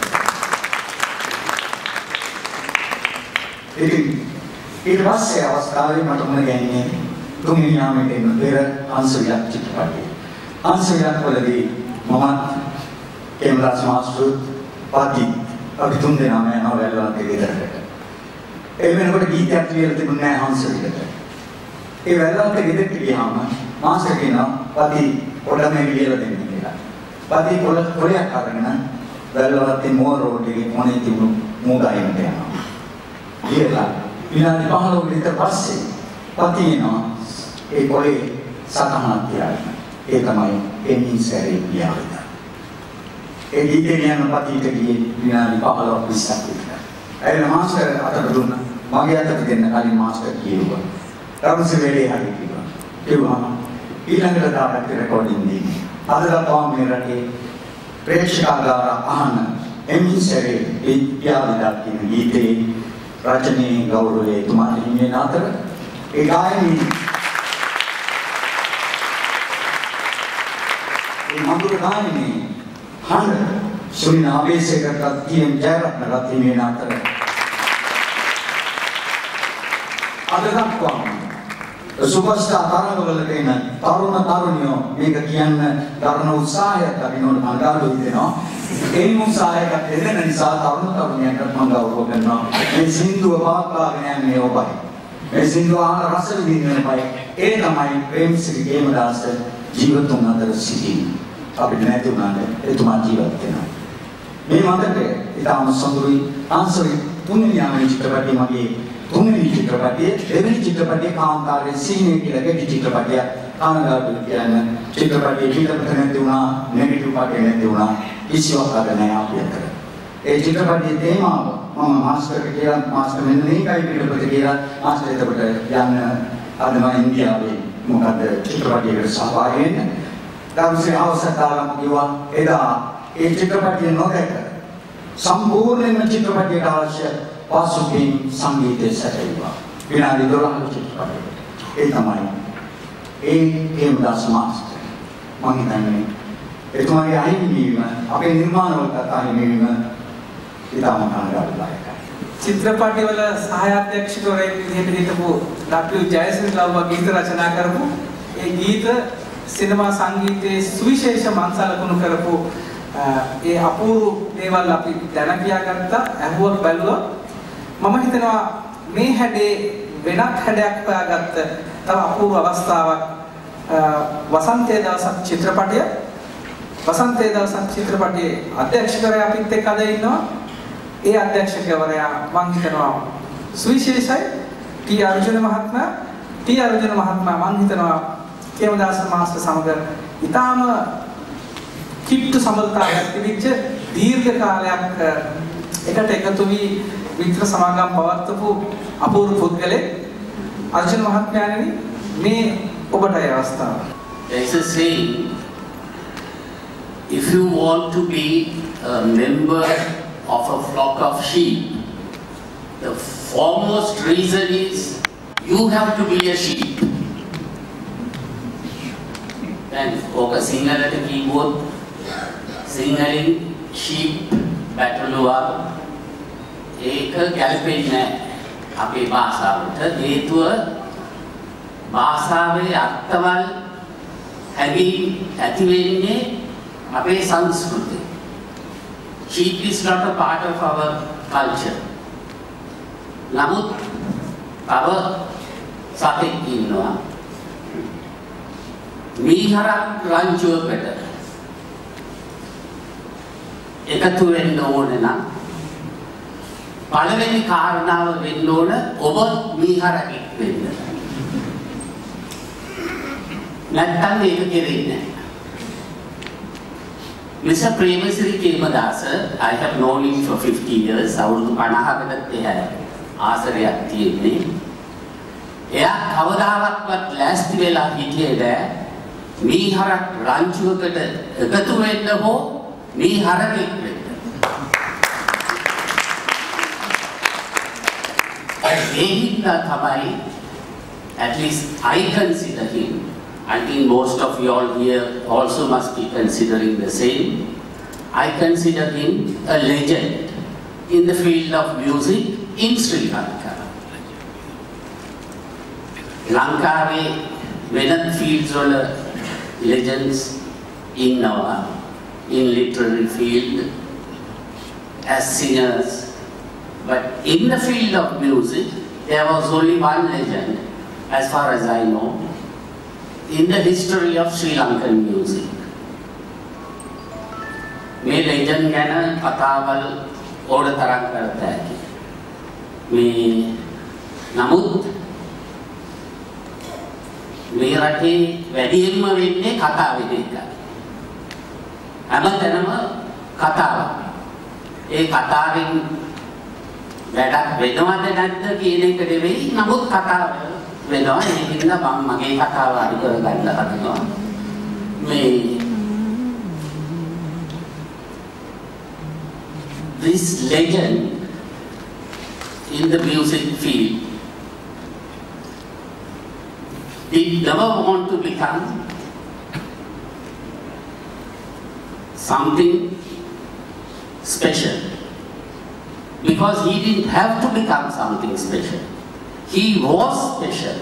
ඊට පස්සේ අවස්ථාවේ මට මුණ ගැන්නේ තුන්වෙනි යාමයට එන පෙර අංශවිලක් චිත්‍රපටය. අංශවිලක් වලදී මම කේමදාස් මාස්ටර් පාටි අපි තුන් දෙනාම යනවා වැල්ලවන්ත ගෙදරට. ඒ වෙනකොට ගීතයක් කියලා තිබුණේ නැහැ අංශවිලට. ඒ වැල්ලවන්ත ගෙදරට ගියාම මාස්ටර් කියනවා පාටි පොඩ්ඩක් මේ කියලා දෙන්න කියලා. පාටි පොලයක් අරගෙන වැල්ලවන්තේ මෝර රෝඩ් එකේ මොනේ තිබුණු මූගායින්ට යනවා. කියලා විනාඩි 15කට විතර පස්සේ පතිනවා ඒ පොලේ සතහනක් තියාගෙන. ඒ තමයි එමින් සැරේ ගියාද. ඒ ගීතේ යන පතිට ගියේ විනාඩි 15ක් 20ක් විතර. එයින මාස්ටර් අතට දුන්නා. මගේ අතට දෙන්න කලින් මාස්ටර් කිව්වා. තරම්සේ වෙලේ හරි කිව්වා. කිව්වම ඊළඟට දාපත් රෙකෝඩින් දෙන්නේ. අද දක්වා මේ රටේ ප්‍රේක්ෂකාගාර අහන එමින් සැරේ ඒ ගියාද කියන ගීතේ රචනයේ ගෞරවයේ තුමාට හිමි වෙන අතර ඒ ගායනයේ ඒ මధుර ගායනයේ හඬ සුනිල් ආවේශයකට ටීම් ජයරත්නවත් හිමි වෙන අතර අද දක්වා සුපර්ස්ටාර් තරඟවලට එන තරුණ තරුණියෝ මේක කියන්න දරන උත්සාහයක් අපි නෝන අඟාලු දෙනවා. ඒ උත්සාහයකට දෙන්න නිසා තරුණ තරුණියන්ට මම ගෞරව කරනවා. මේ සින්දුව පාත්වාගෙන යන්නේ ඔබයි. මේ සින්දුව අහන රස විඳින්නයි. ඒ තමයි ප්‍රේමසිරි ගේමදාස ජීවතුන් අතර සිටින. අපිට නැති වුණාට එතුමා ජීවත් වෙනවා. මේ මතකය ඉතාම සොඳුරුයි. ආන්සරි තුන්වෙනි ආමේ චිත්‍රපටයේ මගේ තුන්වෙනි චිත්‍රපටයේ දෙවෙනි චිත්‍රපටයේ කාන්තාරයේ සීනේ කියලා ගැටි චිත්‍රපටයක් කානගාටු කියන්නේ චිත්‍රපටයේ පිටපත නැති වුණා නෙගටිව් පාටේ නැති වුණා කිසිවක් අර නැහැ අපි අතර. ඒ චිත්‍රපටයේ තේමාව මම මාස්ටර්ට කියලා මාස්ටර් මෙන්න මේකයි පිටපත කියලා මාස්ටර් එතකොට යන්න අදම ඉන්දියාවේ මොකද චිත්‍රපටයකට සහභාගී වෙන්න. දවසේ අවසතාවම කිව්වා එදා ඒ චිත්‍රපටය නොදැක සම්පූර්ණයෙන්ම චිත්‍රපටයට අවශ්‍ය පාසුකින් සංගීතය සැකේවා. විනාඩි 12ක චිත්‍රපටයකට. ඒ තමයි ඒ හේමදාස මාස්ටර්. මම හිතන්නේ එතුමාගේ අහිමිවීම අපේ නිර්මාණවලට අහිමිවීම ඉතාම කනගාටුදායකයි. චිත්‍රපටවල සහායාධ්‍යක්ෂකවරයෙක් විදිහට හිටපු W ජයසිංහලව ගීත රචනා කරපු ඒ ගීත සිනමා සංගීතයේ සුවිශේෂ මංසලකුණු කරපු ඒ අපූර්ව දේවල් අපි දැන කියාගත්තා අහුවක් බැලුවා. මම හිතනවා මේ හැඩේ වෙනත් හැඩයක් හොයාගත්ත තව අපූර්ව අවස්ථාවක් වසන්තයේ දවසක් චිත්‍රපටය. වසන්තයේ දවසක් චිත්‍රපටයේ අධ්‍යක්ෂකවරයා අපිත් එක්ක අද ඉන්නවා. ඒ අධ්‍යක්ෂකවරයා මම හිතනවා සුවිශේෂයි ටී අර්ජුන මහත්මයා. ටී අර්ජුන මහත්මයා මම හිතනවා කේමදාස මාස්ටර් සමග ඊටාම කිට්ටු සම්බන්ධතාවයක් තිබිච්ච දීර්ඝ කාලයක් එකට එකතු වී මිත්‍ර සමාගම් පවත්වපු අපූර්ව පුද්ගලෙක් අර්ජුන මහත්මයාණනි මේ ඔබට ඒ අවස්ථාව. There is a saying, if you want to be a member of a flock of sheep, the foremost reason is you have to be a sheep. And focus Sinhalata keyboard, Sinhalin sheep battlewa ඒක ගැලපෙන්නේ නැහැ අපේ භාෂාවට. හේතුව භාෂාවේ අර්ථවල හැඟීම් ඇති වෙන්නේ අපේ සංස්කෘතිය. Sheep is not a part of our culture. නමුත් තව සතෙක් ඉන්නවා. මීහරක් රංචුවකට එකතු වෙන්න ඕනේ නම් පළවෙනි කාරණාව වෙන්න ඕන ඔබ මීහරකෙක් වෙන්න. නැත්තම් ඒක කෙරෙන්නේ නැහැ. Mr. Premasiri Kemadasa, I have known him for 50 years. අවුරුදු 50කටත් එහා ආසරයක් තියෙන්නේ. එයා කවදාවත් ලෑස්ති වෙලා හිටියේ නැහැ. මීහරක් රංචුවකට එකතු වෙන්න හෝ මීහරකෙක් වෙන්න. At least I consider him, I think most of you all here also must be considering the same. I consider him a legend in the field of music in Sri Lanka. Lankave venath fields වල legends innawa in literary field as singers. But in the field of music, there was only one legend, as far as I know, in the history of Sri Lankan music. මේ legend ගැන කතාවල් ඕන තරම් කරත හැකි. මේ නමුත් මේ රටේ වැඩියෙන්ම වෙන්නේ කතා වෙන එකයි. හැමතැනම කතාවක්. ඒ කතාවෙන් වැඩක් වෙනවද නැද්ද කියන එක නෙවෙයි, නමුත් කතාව වෙනවා. ඒකින්ද මම මගේ කතාව අඩු කරගන්න හදනවා. මේ this legend in the music field did never want to become something special. Because he didn't have to become something special. He was special.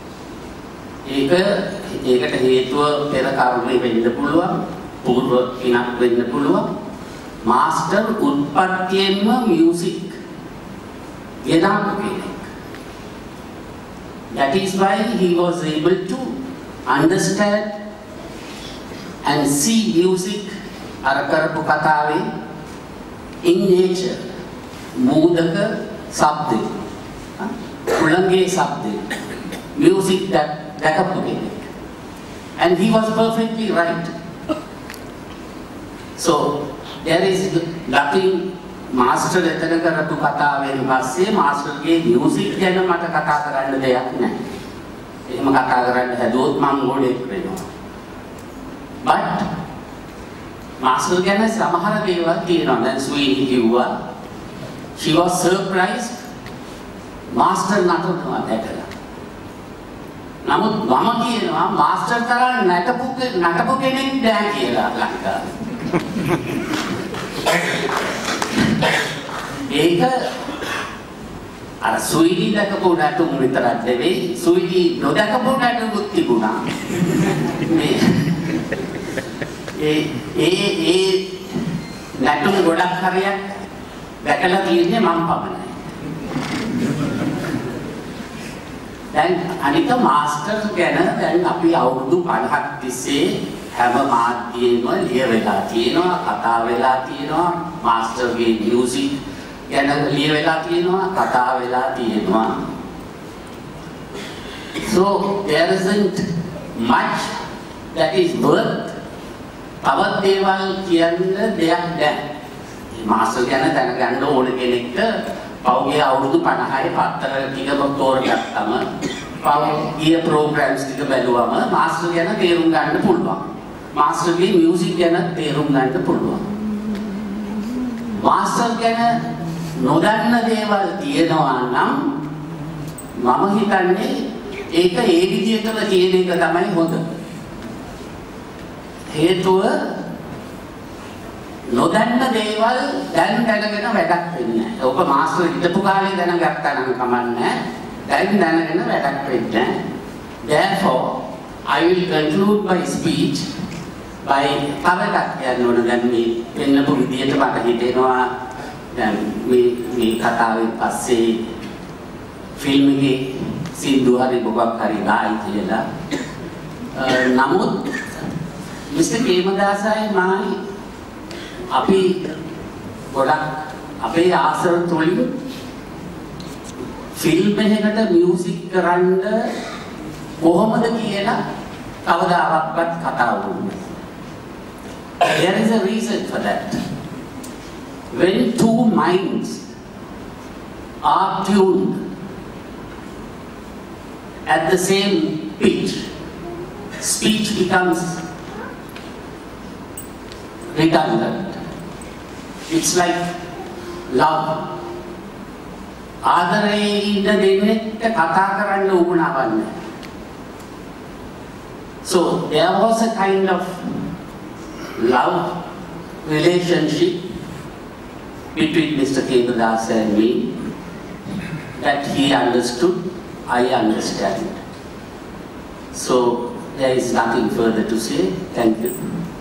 ඒකට හේතුව පෙර කර්මය වෙන්න පුළුවන්, పూర్ව පිනක් වෙන්න පුළුවන්. මාස්ටර් උත්පත්තියෙන්ම මියුසික් ගෙනාපු කෙනෙක්. That is why he was able to understand and see music අර කරපු කතාවේ in nature. මූදක ශබ්දේ, උලංගේ ශබ්දේ, music that දැකපු කෙනෙක්. And he was perfectly right. So there is nothing master එතන කරපු කතාවෙන් පස්සේ මාස්ටර්ගේ music ගැන මට කතා කරන්න දෙයක් නැහැ. එහෙම කතා කරන්න හැදුවොත් මම ගොඩේක් වෙනවා. But මාස්ටර් ගැන සමහර දේවල් තියෙනවා. දැන් ස්වීනි කිව්වා she was surprised master නටනවා දැකලා. නමුත් මම කියනවා මාස්ටර් තරම් නටපු කෙනෙක් නැහැ කියලා ලංකාවේ. ඒක අර සුයිඩි දැකපු නටුම් විතරක් නෙවෙයි, සුයිඩි නොදකපු නටුමුත් තිබුණා. ඒ නටුම් ගොඩක් හරියක් දැකලා තියෙන්නේ මම පමණයි. දැන් අනික මාස්ටර් ගැන දැන් අපි අවුරුදු 50ක් තිස්සේ හැම මාධ්‍යෙම ලියවෙලා තියෙනවා, කතා වෙලා තියෙනවා, මාස්ටර්ගේ මියුසික් ගැන ලියවෙලා තියෙනවා, කතා වෙලා තියෙනවා. So there isn't much that is worth තවත් දේවල් කියන්න දෙයක් නැහැ. මාස්ටර් ගැන දැනගන්න ඕන කෙනෙක්ට පෞගේ අවුරුදු 50යි පත්තර ටික තෝරගත්තම පෞගේ ප්‍රෝග්‍රෑම්ස් ටික බැලුවම මාස්ටර් ගැන තේරුම් ගන්න පුළුවන්. මාස්ටර්ගේ මියුසික් ගැන තේරුම් ගන්න පුළුවන්. මාස්ටර් ගැන නොදන්න දේවල් තියෙනවා නම් මම හිතන්නේ ඒක ඒ විදිහටම කියන එක තමයි හොඳ. හේතුව නොදන්න දේවල් දැන් දැනගෙන වැඩක් වෙන්නේ නැහැ. ඔබ මාස්ටර් හිටපු කාලේ දැනගත්තා නම් කමන්නේ. දැන් දැනගෙන වැඩක් වෙන්නේ නැහැ. Therefore, I will conclude my speech by තවටක් කියන්න ඕන. දැන් මේ වෙන්නපු විදියට මට හිතෙනවා දැන් මේ කතාවෙන් පස්සේ ෆිල්ම් එකේ සින්දු හරි මොකක් හරි ගායි කියලා. නමුත් මිස්ටර් කේමදාසයි මයි අපි ගොඩක් අපේ ආසර තුලින් ෆිල්ම් එකකට මියුසික් කරන්න කොහොමද කියලා කවදාවත් කතා වුණේ. There is a reason for that. When two minds are tuned at the same pitch, speech becomes redundant. It's like love. ආදරේ ඉන්න දෙන්නෙක්ට කතා කරන්න උවමනාවක් නැහැ. So there was a kind of love relationship between Mr. Kemadasa and me that he understood, I understand. So there is nothing further to say. Thank you.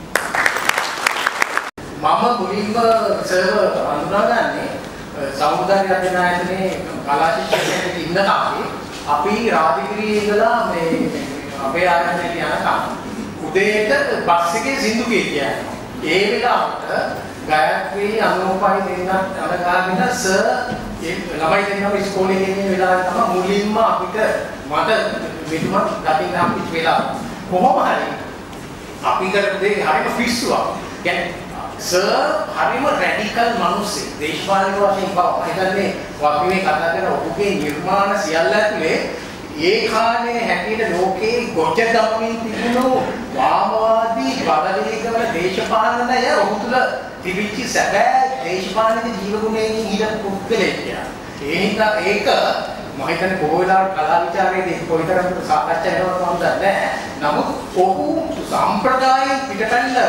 මම මුලින්ම server අඳුනාගන්නේ සමුදාය අධිනායකනේ කලා ශිෂ්‍යයෙක් ඉන්න කාලේ අපි රාජගිරියේ ඉඳලා මේ අපේ ආයතනයට යනකම් උදේට බස් එකේ සින්දු කියනවා. ඒ වෙලාවට ගායත්‍රි අනුපයි දෙන්නත් අනගාමින සර් ඒ ළමයි දෙන්නම ඉස්කෝලේ ඉන්න වෙලාවට තමයි මුලින්ම අපිට මට මෙතුමා ගතින් අපිට වෙලා කොහොම හරි අපි කරපු දේ හරිම පිස්සුවක්. කියන්නේ සර් හරිම රැඩිකල් මිනිස්සෙක්. දේශපාලන වශයෙන් බව හිතන්නේ වගේ කතා කරන ඔහුගේ නිර්මාණ සියල්ල ඇතුලේ ඒ කාලේ හැටියට ලෝකේ ගොජ දමමින් තිබුණු වාමවාදී බදලීකවල දේශපාලනය ඔහු තුල තිබිච්ච සැබෑ දේශපාලන ජීවගුණයෙන් ඊට පුද්ගලෙක් කියලා. ඒ හින්දා ඒක මම හිතන්නේ බොහෝ වෙලාවට කලා විචාරයේදී කොයිතරම් සාකච්ඡා වෙනවද මම දන්නේ නැහැ. නමුත් ඔහු සම්ප්‍රදායෙන් පිටපැන්න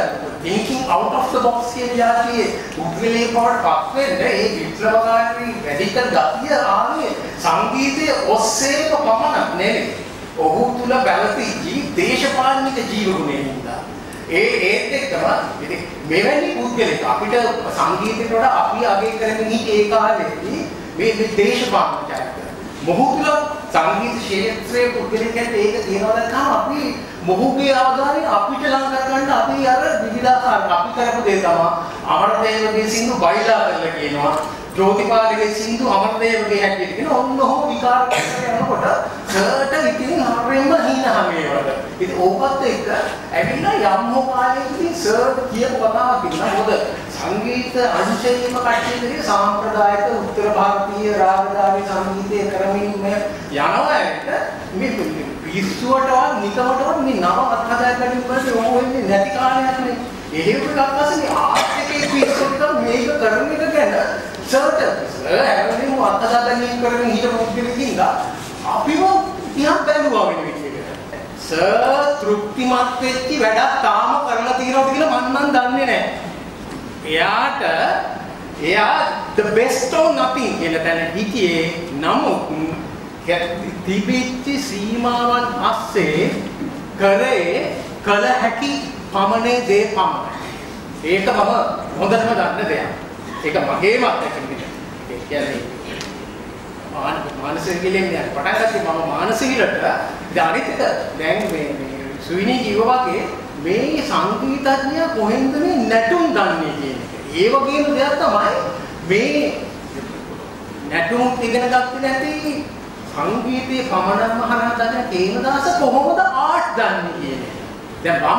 thinking out of the box කියන જાතියේ උද්ගලයේ බවට පත් වෙන්න ඒ විප්ලවකාරී රැඩිකල් ගතිය ආවේ සංගීතයේ ඔස්සේම පමණක් නෙවෙයි. ඔහු තුල පැවති දේශපාලනික ජීවගුණය හින්දා. ඒත් එක්කම ඉතින් මෙවැනි පුද්ගලෙක් අපිට සංගීතයට වඩා අපි අගය කරමින් හිටියේ ඒ කාලේදී මේ දේශපාලන චරිත. මොහු තුල සංගීත ක්ෂේත්‍රයේ පුද්ගලෙක්ට ඒක තියනවා නම් අපි මොහුගේ ආධාරය අපිට ලං කරගන්න අපි අර විවිධාකාර අපි කරපු දේ තමයි අමරදේවගේ සින්දු බයිලා කරලා කියනවා. ජෝතිපාලගේ සින්දු අමරදේවගේ හැටියට කියන ඔන්න ඔහොම විකාර කරගෙන යනකොට සර්ට ඉතින් හරියම හිනහමේවල. ඉතින් ඕකත් එක්ක ඇවිල්ලා යම් හෝ කාලයකදී සර්ට කියපු කතාවක් තිබුණා. මොකද සංගීත අංශයේම කට්ටියගේ සාම්ප්‍රදායික උත්තර ಭಾರತೀಯ රාගධාරී සංගීතය කරමින් යනවා මේ පිස්සුවටවත් නිකමටවත් මේ නව අත්හදාගන්න පස්සේ ඕක වෙන්නේ නැති කාලයක් නේ. එහෙම ගත්තසේ ආර්ථිකයේ පිස්සුවට මේක කරන එක ගැන සර්ට හැමෝම අත්හදාගන්න කරමින් හිටපු පුද්ගලකින්ද අපිව තියා බැලුවා වෙන විදිහට. සර් තෘප්තිමත් වෙච්ච වැඩක් තාම කරලා තියෙනවද කියලා මම නම් දන්නේ නැහැ. එයා the best or nothing කියන තැන හිටියේ. නමුත් තිබිච්ච සීමාවන් අස්සේ කරේ කල හැකි පමණේ දේ පමණයි. ඒක මම හොඳටම දන්න දෙයක්. ඒක මගේම අත්දැකීමක්. ඒ කියන්නේ මානසික විලෙන්නේ පටන් ගත්තේ මම මානසිකලට අනිත් එක දැන් මේ සුවිනී කිව්වා වගේ මේ සංගීතඥයා කොහෙන්ද මේ නැටුම් දන්නේ කියන එක. ඒ වගේම දෙයක් තමයි මේ නැටුම් ඉගෙන ගත්තේ නැති සංගීතයේ පමණක්ම හරහා කේමදාස කොහොමද ආර්ට් දන්නේ කියන්නේ. දැන් මම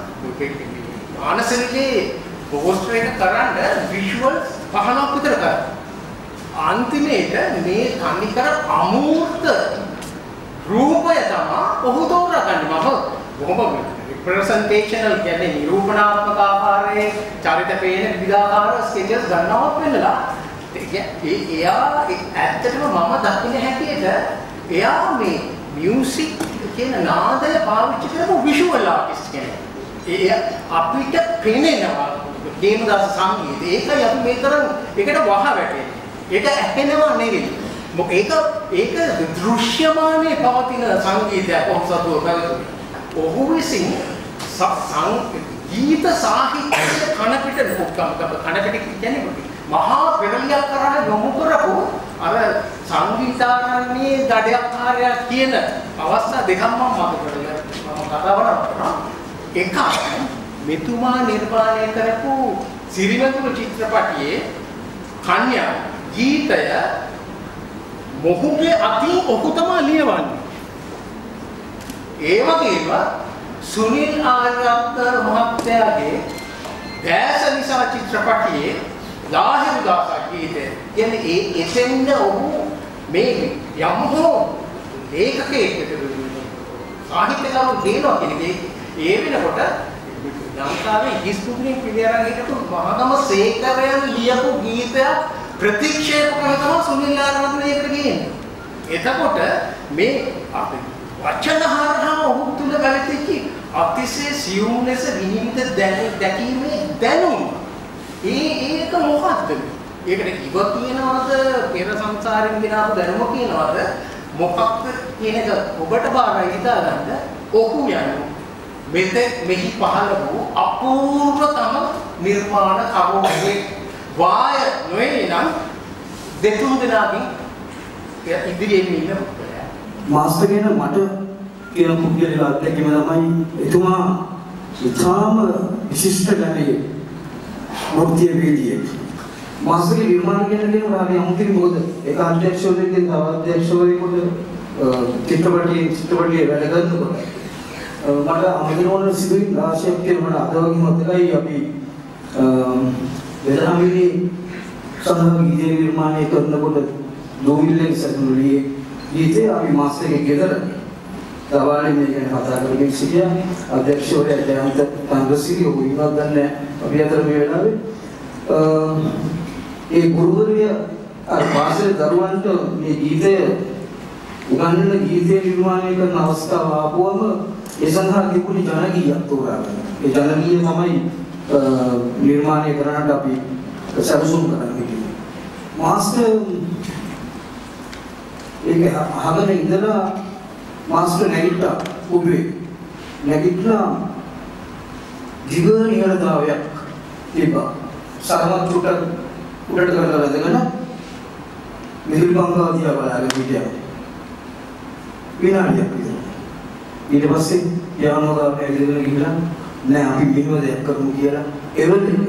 මානසිකේ පෝස්ටර් එක කරන්න විෂුවල්ස් 15ක් විතර කරා. අන්තිමේට මේ තනිකර අමූර්ත රූපය තමයි ඔහු තෝරගන්නේ. මම බොහොම ප්‍රසන්ටේෂනල් කියන්නේ නිරූපණාත්මක ආකාරයේ චරිත පේන විවිධාකාර ස්කෙචස් ගන්නවත් වෙන්නලා එයා ඇත්තටම මම දකින්න හැටියට එයා මේ මියුසික් කියන නාදය පාවිච්චි කරපු විෂුවල් ආටිස්ට් කෙනෙක්. ඒ අපිට පේනවා දේමදාස සංගීතය. ඒකයි අපි මේ තරම් ඒකට වහ වැටෙන්නේ. ඒක ඇහෙනවා නෙවෙයි. ඒක දෘශ්‍යමානයේ පවතින සංගීතයක් ඔහුසතුව පැවතුනේ. ඔහු විසින් ගීත සාහිත්‍ය කනපිට කියන්නේ මහා පෙරලියක් කරා යොමු කරපු අර සංගීතාරණ්‍යයේ දඩයක්කාරයා කියන අවස්ථා දෙකක් මම කතා කරනවා. එකක් මෙතුමා නිර්මාණය කරපු සිරිවැදුරු චිත්‍රපටයේ කන්‍යා ගීතය මොහුගේ අතින් ඔහු තමයි ලියවන්නේ. ඒ වගේම සුනිල් ආර්යරත්න මහත්තයාගේ දැස නිසා චිත්‍රපටයේ ලාහිරු දාසා ගීතය කියන්නේ එතෙන්ද ඔහු මේ යම් හෝ ලේඛකයෙකුට සාහිත්‍යකරු දෙනවා කියන්නේ ඒ වෙනකොට ලංකාවේ හිස්පුදුනේ පිළිඅරන් හිටපු මහගම සේකරයන් ලියපු ගීතයක් ප්‍රතික්ෂේප කරන තමයි සුනිල් ආර්යරත්න එකට ගියන්නේ. එතකොට මේ අපි වචන හරහා ඔහු තුල පැවතිච්ච අතිශය සියුම් ලෙස විනිවිද දැකීමේ දැනුම. ඒක මොකක්ද? ඒකට ඉව කියනවාද පෙර සංසාරෙන් ගෙනාවු දැනුම කියනවාද මොකක්ද කියන එක ඔබට බාරයි හිතාගන්න. ඔහු යනු මෙහි පහළ වූ අපූර්වතම නිර්මාණ කරුණේ වාය නොවේ නම් දෙතුන් දෙනාගේ ඉදිරියෙන් ඉන්න මාස්ටර් කියන මට කියන පුද්ගලයා අත්දැකීම තමයි එතුමා ඉතාම විශිෂ්ට ගණයේ මූර්තිය වේදියේ මාස්ටර් නිර්මාණ කියන දේ උනාගේ අමුතිරි මොකද ඒක අධ්‍යක්ෂවරයෙක්ගෙන් තව අධ්‍යක්ෂවරයෙකුට චිත්‍රපටියේ වැඩ කරනකොට මට අමතකවන සිදුවීම් රාශියක් තියෙනවා. අද වගේ මොකදයි අපි වෙනමිනි සඳහන් ගීත නිර්මාණය කරනකොට දෝවිල්ලෙන් සතුරුලියේ ගීතේ අපි මාස්ටර්ගේ ගෙදර දවාලේ මේ ගැන කතා කරගෙන සිටියා. අධ්‍යක්ෂවරයා ජයන්ත තංගසිරි ඔහු ඉන්නවද දන්නේ අපි අතර මේ වෙලාවේ ඒ ගුරුවරිය අර පාසලේ දරුවන්ට මේ ගීතය උගන්වන ගීතය නිර්මාණය කරන අවස්ථාව ආපුවම ඒ සඳහා තිබුණේ ජනගීයක් තෝරාගන්න. ඒ ජනගීය තමයි නිර්මාණය කරන්නට අපි සැලසුම් කරන්න හිටියේ. මාස්ටර් ඒක අහගෙන ඉඳලා මාස්ටර් නැගිට්ටා උඩේ. නැගිටලා දිග නිහඬතාවයක් තිබ්බා. සරමත් උඩට කරලා වැදගෙන මිහිල් බංගාව දිහා බලාගෙන හිටියා. විනාඩියක් විතර. ඊට පස්සේ යාමෝගාවට ඇවිල්ලා ගිහලා නෑ අපි මෙහෙම දෙයක් කරමු කියලා එවලු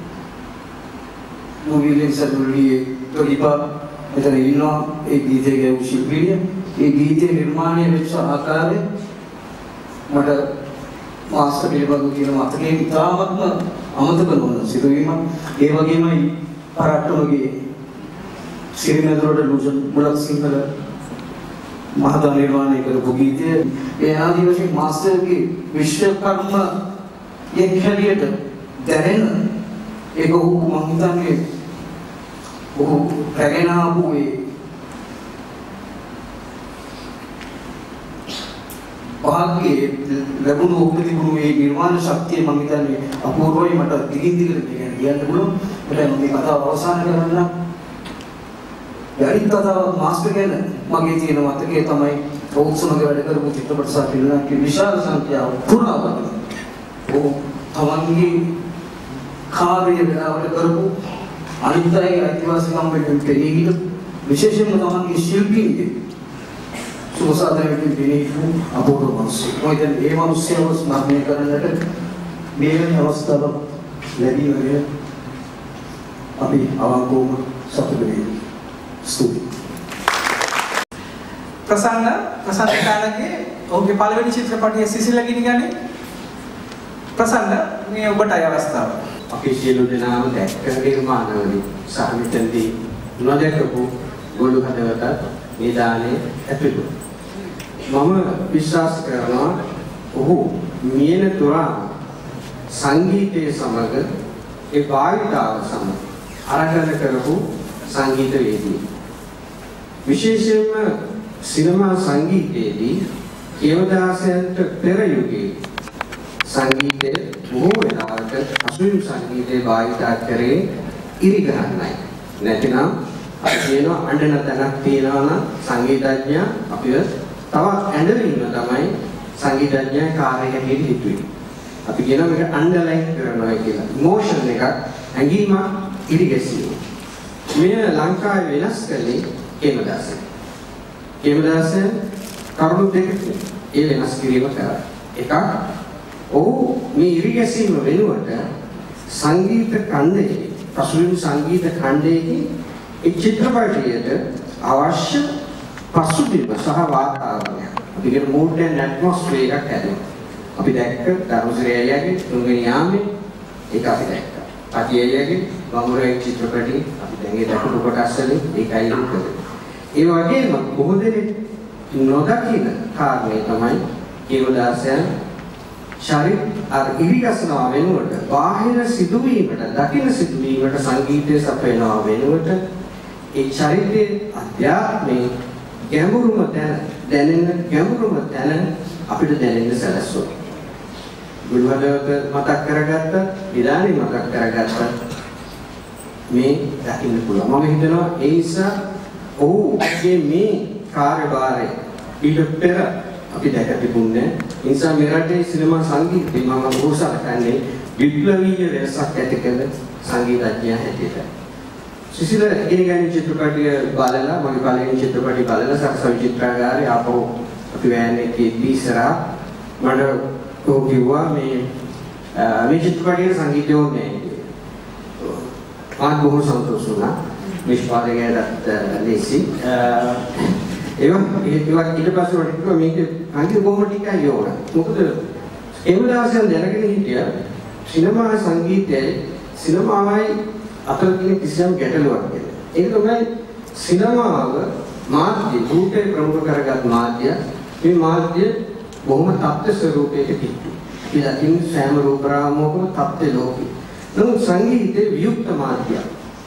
මොවිලින් සතුල්ලියේ තොලිපා එතන ඉන්නවා ඒ ගීතයේ ගැයූ ශිල්පිනිය. ඒ ගීතේ නිර්මාණය වෙච්ච ආකාරය මට මාස්ටර් පිළිබඳව කියන මතකයේ ඉතාමත්ම අමතක නොවන සිදුවීමක්. ඒ වගේමයි පරට්ටමගේ සිරිමෙදරොඩ ලුසන් මුලක් සිංහල මහතා නිර්මාණය කරපු ගීතය. ඒ ආදී වශයෙන් මාස්ටර්ගේ විශ්වකර්ම එක් හැටියට දැනෙන ඒක මම හිතන්නේ ඔහු රැගෙන ආපු ඒ වාග්යේ ලැබුණු ඔබට තිබුණු මේ නිර්මාණ ශක්තිය මම හිතන්නේ අපූර්වයි. මට දිගින් දිගට කියන්න පුළුවන්. ඒත් මේ කතාව අවසන් කරන්න යරිත් කතාව මාස්ටර් ගැන මගේ තියෙන මතකය තමයි ඔවුන්සමග වැඩ කරපු චිත්‍රපට සහ ෆිල්ම් විශාල සංඛ්‍යාව පුරාවටම ඔහු තමන්ගේ කාර්ය වෙලාවට කරපු අනිත් අයගේ අයිතිවාසිකම් වලින් පෙනී හිටපු විශේෂයෙන්ම තමන්ගේ ශිල්පීන්ගේ සුවසාදනයකින් පෙනී හිටපු අපූර්ව මිනිස්සෙක්. මොකද මේ මිනිස්සයව ස්මරණය කරන්නට මේ වෙන අවස්ථාවක් ලැබීමේ අපි අවංකවම සතුටු වෙනවා. ප්‍රසන්න කාලගේ ඔහුගේ පළවෙනි චිත්‍රපටයේ සිසිල ගිනිගන්නේ ප්‍රසන්න මේ ඔබට අවස්ථාව. අපි සියලු දෙනාම දැක්ක නිර්මාණවලින් සහ මෙතනදී නොදැකපු ගොළු හදවතක් මේ දානේ ඇතුළු. මම විශ්වාස කරනවා ඔහු මියන තුරා සංගීතයේ සමග ඒ භාවිතාව සමග අරගෙන කරපු සංගීතවේදී විශේෂයෙන්ම සිනමා සංගීතයේදී කේවදාසයන්ට පෙර යුගයේ සංගීතයේ බොහෝ වෙලාවට අසුරු සංගීතයේ භාවිතා කරේ ඉරිගන්නයි. නැතිනම් අපි කියනවා අඬන තැනක් තියනවා නම් සංගීතඥයා අපිව තවත් ඇඬලින්න තමයි සංගීතඥයා කාර්යය හැටියට හිතුවේ. අපි කියනවා මේක අන්ඩර්ලයින් කරනවා කියලා. ඉමෝෂන් එකක් ඇඟීමක් ඉරිගැසීම. මේ ලංකාවේ වෙනස් කළේ කේමදාසයන්. කේමදාසයන් කරුණු දෙකකින් ඒ වෙනස් කිරීම කරා. එකක් ඔහු මේ ඉරිගැසීම වෙනුවට සංගීත ඛණ්ඩයේ පසුබිම් සංගීත ඛණ්ඩයේ ඒ චිත්‍රපටයට අවශ්‍ය පසුබිම සහ වාතාවරණය අපි කියන mood and atmosphere එකක් ඇතුළු. අපි දැක්ක ධර්මසිරි අයියාගේ තුන්වෙනි යාමේ ඒක අපි දැක්කා. පටියගේ වමුරේ චිත්‍රපටි අපි දැන් ඒ දකුණු කොටස් වලින් ඒකයි කරන්නේ. ඒ වගේම බොහෝ දෙනෙක් නොදකින කාරණේ තමයි කේවදාසයන් ශරීර අර ඉරිගස්නවා වෙනුවට බාහිර සිදුවීමට දකින සිදුවීමට සංගීතය සපයනවා වෙනුවට ඒ චරිතයේ අධ්‍යාත්මයේ ගැඹුරුම දැනෙන ගැඹුරුම තැන අපිට දැනෙන්න සැලසුවා. බුදුහදවත මතක් කරගත්ත, විලානි මතක් කරගත්ත මේ දකින්න පුළුවන්. මම හිතනවා ඒ නිසා ඔහුගේ මේ කාර්යභාරය ඊට පෙර අපි දැක තිබුණේ. ඒ නිසා මේ රටේ සිනමා සංගීතය මම උත්සාහකන්නේ විප්ලවීය වෙනසක් ඇති කළ සංගීතඥයා හැටියට. සිසිල ඉගෙනගන්න චිත්‍රපටය බලලා මගේ පළවෙනි චිත්‍රපටය බලලා සරසවි චිත්‍රාගාරේ ආපහු අපි වෑන් එකේ ඉස්සරහා මට ඔහු කිව්වා මේ චිත්‍රපටයේ සංගීතය ඕනේ නැහැ. බොහෝ සන්තෝෂ වුණා. නිෂ්පාදකයාට ලේසි. ඊට පස්සේ වටිනවා මේක අංගි බොහොම ටිකයි ඕන. මොකද ඒ වෙලාවෙන් දැනගෙන හිටියා සිනමා සංගීතයයි සිනමාවයි අතර තියෙන කිසියම් ගැටලුවක් නැහැ. ඒක තමයි සිනමාව මාධ්‍ය රූපේ ප්‍රමුඛ කරගත් මාධ්‍ය. මේ මාධ්‍ය බොහොම තත්ත්ව ස්වරූපයක පිටු. අපි දකින්න සෑම රූප රාමුවකම තත්ත්ව ලෝකේ. නමුත් සංගීතයේ වියුක්ත මාධ්‍යයක්.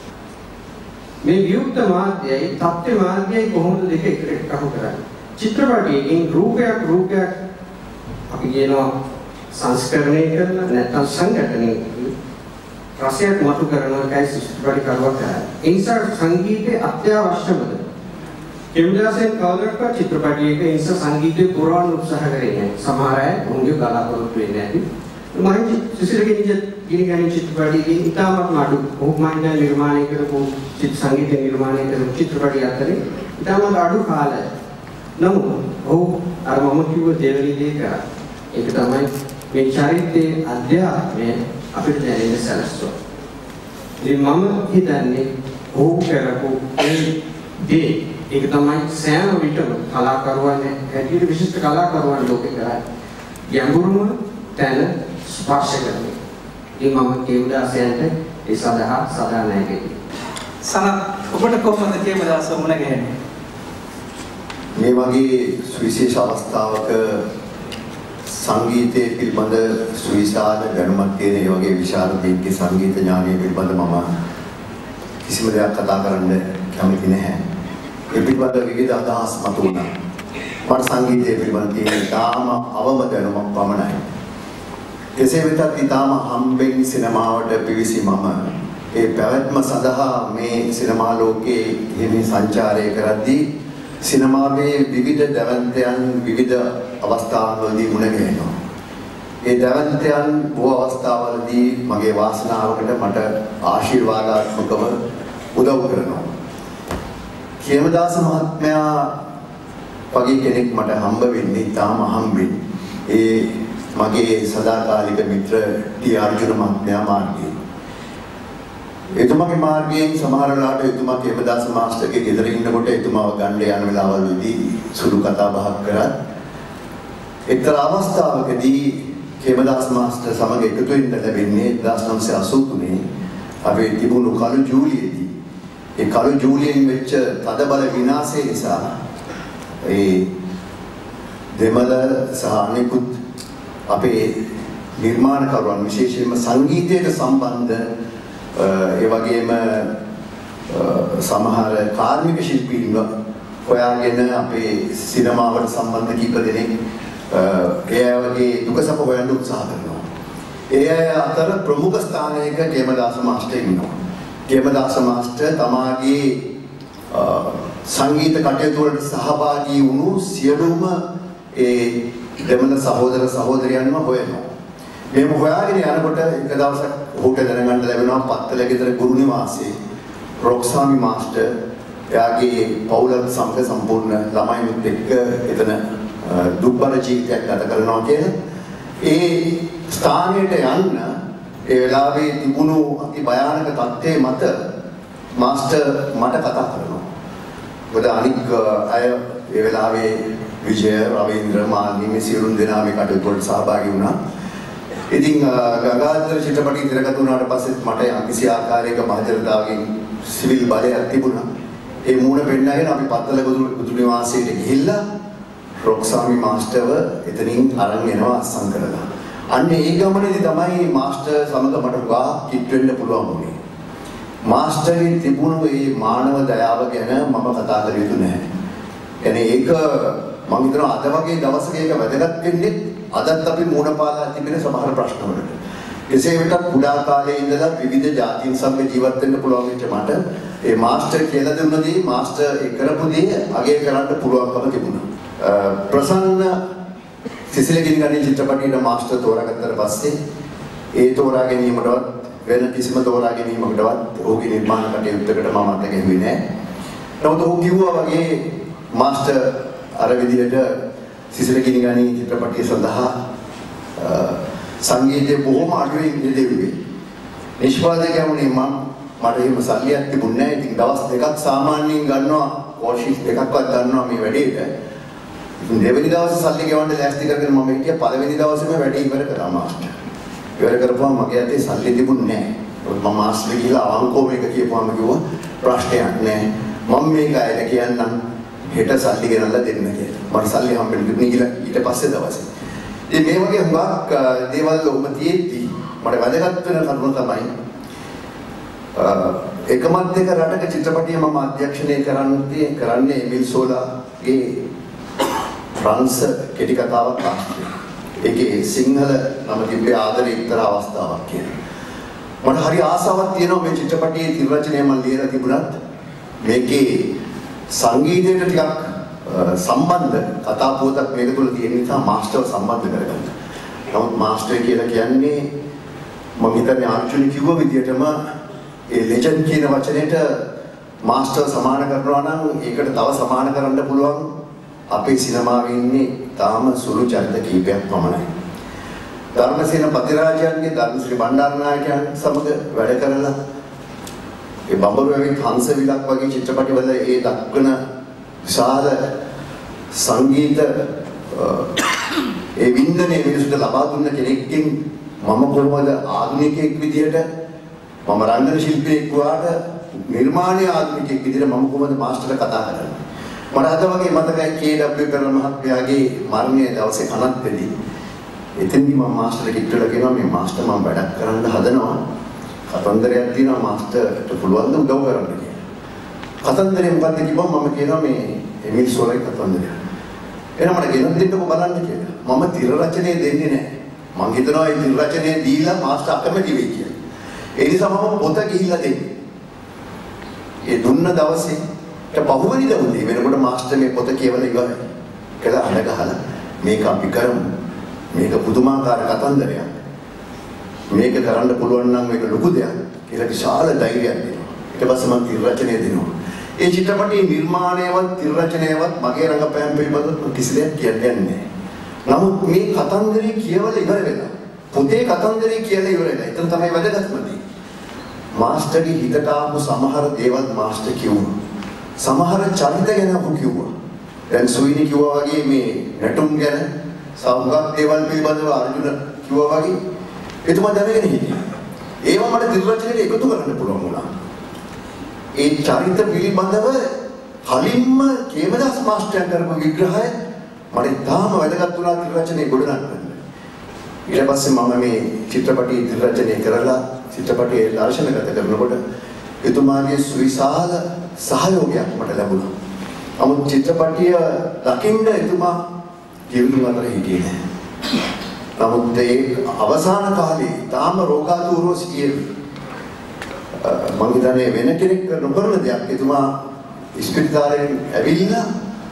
මේ වියුක්ත මාධ්‍යයයි තත්ත්ව මාධ්‍යයයි කොහොමද දෙක එකට එකතු කරන්නේ? චිත්‍රපටයකින් රූපයක් අපි කියනවා සංස්කරණය කරලා නැත්නම් සංඝටනය රසයක් මතු කරන එකයි ශිෂ්ටපටි කරුවක් කරන්නේ. ඒ නිසා සංගීතය අත්‍යවශ්‍යමද? කෙම්දාසෙන් කවදාවත් චිත්‍රපටයක ඒ නිසා සංගීතය පුරවන්න උත්සාහ කරේ නැහැ. සමහර අය උන්ගේ බලාපොරොත්තු වෙන්නේ නැහැ. මම සිසිලගේ චිත්‍රපටයේ ඉතාමත් අඩු ඕක්මාන්‍ය නිර්මාණය කරපු සංගීත නිර්මාණය කරපු චිත්‍රපටය අතරේ ඉතාමත් අඩු කාලය. නමුත් ඔහු අර මම කිව්ව දෙවෙනි දේ කරා. ඒක තමයි මේ චරිතයේ අධ්‍යාත්මය අපිට දැනෙන්න සැලසුවා. ඉතින් මම හිතන්නේ ඔහු කරපු ඒ දේ ඒක තමයි සෑම විටම කලාකරුවන් හැටියට විශිෂ්ට කලාකරුවන් ලෝකේ කරන්නේ. ගැඹුරුම තැන ස්පර්ශ කරන්නේ. ඒ මම කේමදාසයන්ට ඒ සඳහා සදා නැහැ. සනත් ඔබට කොහොමද කේමදාස මුණ ගැහෙන්නේ? මේ වගේ සුවිශේෂ අවස්ථාවක සංගීතයේ පිළිබඳ සුවිශාල ගණනක් තියෙන ඒ වගේ විශාල දීර්ඝ සංගීත ඥානය පිළිබඳ මම කිසිම දෙයක් කතා කරන්න කැමති නැහැ. ඒ පිළිබඳ විවිධ අදහස් මතුවුණා. මට සංගීතය පිළිබඳ තියෙන තාම අවම දැනුමක් පමණයි. කෙසේ වෙතත් ඊටම හම්බෙන් සිනමාවට පිවිසි මම ඒ පැවැත්ම සඳහා මේ සිනමා ලෝකයේ හිමි සංචාරය කරද්දී සිනමාවේ විවිධ දැවැන්තයන් විවිධ අවස්ථාවලදී මුණ ගැහෙනවා. ඒ දැවැන්තයන් බොහෝ අවස්ථාවලදී මගේ වාසනාවකට මට ආශිර්වාදාත්මකව උදව් කරනවා. කේමදාස මහත්මයා වගේ කෙනෙක් මට හම්බ වෙන්නේ තාම හම්බෙන්නේ. ඒ මගේ සදාකාලික මිත්‍ර ටී අර්ජුන මහත්මයා මාර්ගයේ. එතුමාගේ මාර්ගයෙන් සමහර වෙලාවට එතුමා කේමදාස මාස්ටර්ගේ ගෙදර ඉන්නකොට එතුමාව ගන්න යන වෙලාවලදී සුළු කතා බහක් කරා. එක්තරා අවස්ථාවකදී කේමදාස මාස්ටර් සමග එකතු වෙන්න ලැබෙන්නේ 1983 අපේ තිබුණු කළු ජූලියේදී. ඒ කළු ජූලියෙන් වෙච්ච තදබල විනාශය නිසා ඒ දෙමළ සහ අනෙකුත් අපේ නිර්මාණකරුවන් විශේෂයෙන්ම සංගීතයට සම්බන්ධ ඒ වගේම සමහර කාර්මික ශිල්පීන්ව හොයාගෙන අපේ සිනමාවට සම්බන්ධ කීප දෙනෙක් ඒ වගේ දුකසප හොයන්න උත්සාහ කරනවා. ඒ අතර ප්‍රමුඛ ස්ථානයක කේමදාස මාස්ටර් ඉන්නවා. කේමදාස මාස්ටර් තමාගේ සංගීත කටයුතු වලට සහභාගී වුණු සියලුම ඒ දෙමළ සහෝදර සහෝදරියන්ව හොයනවා. මේක හොයාගෙන යනකොට එක දවසක් ඔහුට දැනගන්න ලැබෙනවා පත්තල ගෙදර ගුරු නිවාසයේ රොක්සාමි මාස්ටර් එයාගේ පවුලත් සමග සම්පූර්ණ ළමයිනුත් එක්ක එතන දුක්බර ජීවිතයක් ගත කරනවා කියලා. ඒ ස්ථානයට යන්න ඒ වෙලාවේ තිබුණු අති භයානක තත්ත්වයේ මත මාස්ටර් මට කතා කරනවා. මොකද අනික් අය ඒ වෙලාවේ විජය රවීන්ද්‍ර මාල්නී මේ සියලු දෙනා මේ කටයුතු වලට සහභාගී වුණා. ඉතින් ගංගාධර චිත්‍රපටය ඉදිරියට වුණාට පස්සේ මට යම්කිසි ආකාරයක මහජනතාවගෙන් සිවිල් බලයක් තිබුණා. ඒ මූණ පෙන්නගෙන අපි පත්තල බුදු නිවාසයට ගිහිල්ලා රොක්සාමි මාස්ටර්ව එතනින් අරන් එනවා අස්සම් කරලා. අන්න ඒ ගමනේදී තමයි මාස්ටර් සමග මට ගා කිට් වෙන්න පුළුවන් වුණේ. මාස්ටර්ගේ තිබුණු මේ මානව දයාව ගැන මම කතා කර යුතු නැහැ. එනේ ඒක මම හිතනවා අද වගේ දවසක ඒක වැදගත් වෙන්නේ අදත් අපි මූණ පාලා තිබෙන සමහර ප්‍රශ්න වලට. එසේ වෙතත් කුඩා කාලේ ඉඳලා විවිධ ජාතීන් සමග ජීවත් වෙන්න පුළුවන් වෙච්ච මට ඒ මාස්ටර් කියලා දුන්නදී මාස්ටර් ඒ කරපු දේ අගය කරන්න පුළුවන්කම තිබුණා. ප්‍රසන්න සිසිලගේ ගණන් චිත්‍රපටයේ මාස්ටර් තෝරාගත්තට පස්සේ ඒ තෝරා ගැනීමටවත් වෙන කිසිම තෝරා ගැනීමකටවත් ඔහුගේ නිර්මාණ කටයුත්තකට මම අත ගැහුවේ නැහැ. නමුත් ඔහු කිව්වා වගේ මාස්ටර් අර විදිහට සිසිලගේ ගණන් චිත්‍රපටය සඳහා සංගීතය බොහොම අඩුවෙන් ඉදෙව්වේ. නිෂ්පාදකයමුනේ මට එහෙම සල්ලියක් තිබුණේ නැහැ. ඉතින් දවස් දෙකක් සාමාන්‍යයෙන් ගන්නවා කෝෂිස් දෙකක්වත් ගන්නවා මේ වැඩේට. දෙවෙනි දවසේ සල්ලි ගෙවන්න ලෑස්ති කරගෙන මම හිටියා පළවෙනි දවසේම වැඩේ ඉවර කරා මාස්ටර්. ඉවර කරපුවම මගේ අතේ සල්ලි තිබුණේ නැහැ. මම මාස්ටර් ගිහලා අවංකව මේක කියපුවාම කිව්වා ප්‍රශ්නයක් නැහැ. මම මේක අයලා කියන්නම් හෙට සල්ලි ගෙනල්ලා දෙන්න කියලා. මට සල්ලි හම්බෙන්නේ කියලා ඊට පස්සේ දවසේ. ඉතින් මේ වගේ හුඟක් දේවල් ඔබ තියෙද්දි මට වැදගත් වෙන කරුණ තමයි එකමත් එක රටක චිත්‍රපටිය මම අධ්‍යක්ෂණය කරන්නේ එමිල් සෝලාගේ ෆ්‍රාන්ස් කෙටි කතාවක් ආශ්‍රය. ඒකේ සිංහල නම තිබ්බේ ආදරේ එක්තරා අවස්ථාවක් කියලා. මට හරි ආසාවක් තියෙනවා මේ චිත්‍රපටයේ තිර රචනය මම ලියලා තිබුණත් මේකේ සංගීතයට ටිකක් සම්බන්ධ කතා පුවතක් මේක තුල තියෙන නිසා මාස්ටර්ව සම්බන්ධ කරගන්න. නමුත් මාස්ටර් කියලා කියන්නේ මම හිතන්නේ අර්ජුන කිව්ව විදිහටම ඒ ලෙජන්ඩ් කියන වචනේට මාස්ටර් සමාන කරනවා නම් ඒකට තව සමාන කරන්න පුළුවන් අපේ සිනමාවේ ඉන්නේ තාම සුළු චරිත කීපයක් පමණයි. ධර්මසේන පතිරාජයන්ගේ ධර්මශ්‍රී බණ්ඩාරනායකයන් සමග වැඩ කරලා ඒ බඹරු ඇවිත් හංස විලක් වගේ චිත්‍රපටිවල ඒ දක්වන විශාල සංගීත ඒ වින්දනයේ මිනිසුන්ට ලබා දුන්න කෙනෙක්ගෙන් මම කොහොමද ආධුනිකයෙක් විදියට මම රංගන ශිල්පියෙක් වුණාට නිර්මාණීය ආධුනිකයෙක් විදියට මම කොහොමද මාස්ටර්ට කතා කරන්නේ මට අද වගේ මතකයි කේ.ඩබ්ලිව් පෙරළ මහත්මයාගේ මරණයේ දවසේ කනත්පෙදී එතෙන්දී මම මාස්ටර්ට කිව්වලා කියනවා මේ මාස්ටර් මම වැඩක් කරන්න හදනවා කතන්දරයක් තියෙනවා මාස්ටර්ට පුළුවන් ද උදව් කරන්න කියලා. කතන්දරේ මොකක්ද කිව්වම මම කියනවා මේ එමිල් සෝලයි කතන්දරය. එහෙනම් මට ගෙනත් දෙන්නකෝ බලන්න කියලා. මම තිර රචනය දෙන්නේ නැහැ. මම හිතනවා මේ තිර රචනය දීලා මාස්ටර් අකමැති වෙයි කියලා. ඒ නිසා මම පොත ගිහිල්ලා දෙන්නේ. ඒ දුන්න දවසේ පහුවෙනිදා උදේ වෙනකොට මාස්ටර් මේ පොත කියවලා ඉවරයි. කියලා අඬ ගහලා මේක අපි කරමු. මේක පුදුමාකාර කතන්දරයක්. මේක කරන්න පුළුවන් නම් මේක ලොකු දෙයක් කියලා විශාල ධෛර්යයක් දෙනවා. ඊට පස්සේ මම තිර රචනය දෙනවා. ඒ චිත්‍රපටයේ නිර්මාණයවත් තිර රචනයවත් මගේ රංගපෑම් පිළිබඳව කිසි දෙයක් කියන්නේ නැහැ. නමුත් මේ කතන්දරේ කියවලා ඉවර වෙලා පොතේ කතන්දරේ කියලා ඉවර වෙලා. එතන තමයි වැදගත්ම දේ. මාස්ටර්ගේ හිතට ආපු සමහර දේවල් මාස්ටර් කිව්වා. සමහර චරිත ගැන ඔහු කිව්වා. දැන් සුයිනි කිව්වා වගේ මේ නැටුම් ගැන සමහර දේවල් පිළිබඳව අර්ජුන කිව්වා වගේ එතුමා දැනගෙන හිටියා. ඒවා මට තිර රචනයට එකතු කරන්න පුළුවන් වුණා. ඒ චරිත පිළිබඳව කලින්ම කේමදාස මාස්ටර් කරපු විග්‍රහය මට තාම වැදගත් වුණා තිර රචනයේ ගොඩනගන්න. ඊට පස්සේ මම මේ චිත්‍රපටයේ තිර රචනය කරලා චිත්‍රපටයේ දර්ශනගත කරනකොට එතුමාගේ සුවිශාල සහයෝගයක් මට ලැබුණා. නමුත් චිත්‍රපටිය දකින්න එතුමා ජීවිතය අතර හිටියේ නැහැ. නමුත් ඒ අවසාන කාලේ තාම රෝගාතුරව සිටියේ මම හිතන්නේ වෙන කෙනෙක් නොකරන දෙයක් එතුමා ඉස්පිරිතාලෙන් ඇවිල්ලා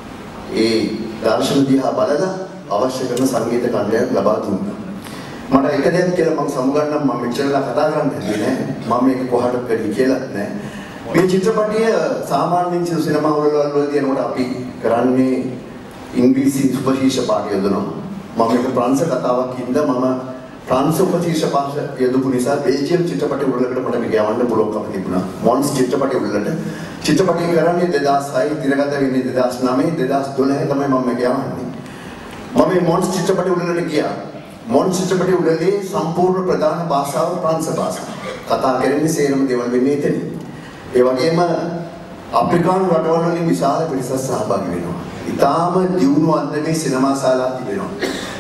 ඒ දර්ශන දිහා බලලා අවශ්‍ය කරන සංගීත කණ්ඩායම් ලබා දුන්නා. මට එක දෙයක් කියලා මම සමුගන්නම් මම මෙච්චරලා කතා කරන්න දෙන්නේ නැහැ. මම මේක කොහටද කළේ කියලා නැහැ. මේ චිත්‍රපටිය සාමාන්‍යයෙන් සිනමා වලදී යනකොට අපි කරන්නේ ඉංග්‍රීසි උපශීර්ෂ පාඨ යොදනවා. මම මේක ප්‍රංශ කතාවක් හින්දා මම ප්‍රංශ උපශීර්ෂ පාඨ යොදපු නිසා බෙල්ජියම් චිත්‍රපටි වලට මට මේක යවන්න පුළුවන්කම තිබුණා. මොන්ස් චිත්‍රපටි වලට චිත්‍රපටි කරන්නේ 2006 තිරගත වෙන්නේ 2009 2012 තමයි මම මේක යවන්නේ. මම මේ මොන්ස් චිත්‍රපටි වලට ගියා. මොන්ස් චිත්‍රපටි වලදී සම්පූර්ණ ප්‍රධාන භාෂාව ප්‍රංශ භාෂාව. කතා කරන්නේ සේරම දේවල් වෙන්නේ එතනින්. ඒ වගේම අප්‍රිකානු රටවල් වලින් විශාල පිරිසක් සහභාගී වෙනවා. ඉතාම දියුණු අන්දමේ සිනමා ශාලා තිබෙනවා.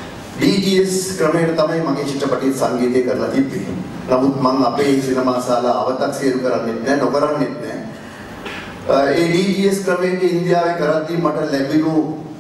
DTS ක්‍රමයට තමයි මගේ චිත්‍රපටයේ සංගීතය කරලා තිබ්බේ. නමුත් මම අපේ සිනමා ශාලා අව탁සිරු කරන්නේ නැහැ, නොකරන්නේ නැහැ. ඒ DTS ක්‍රමයේ ඉන්දියාවේ කරද්දී මට ලැබුණු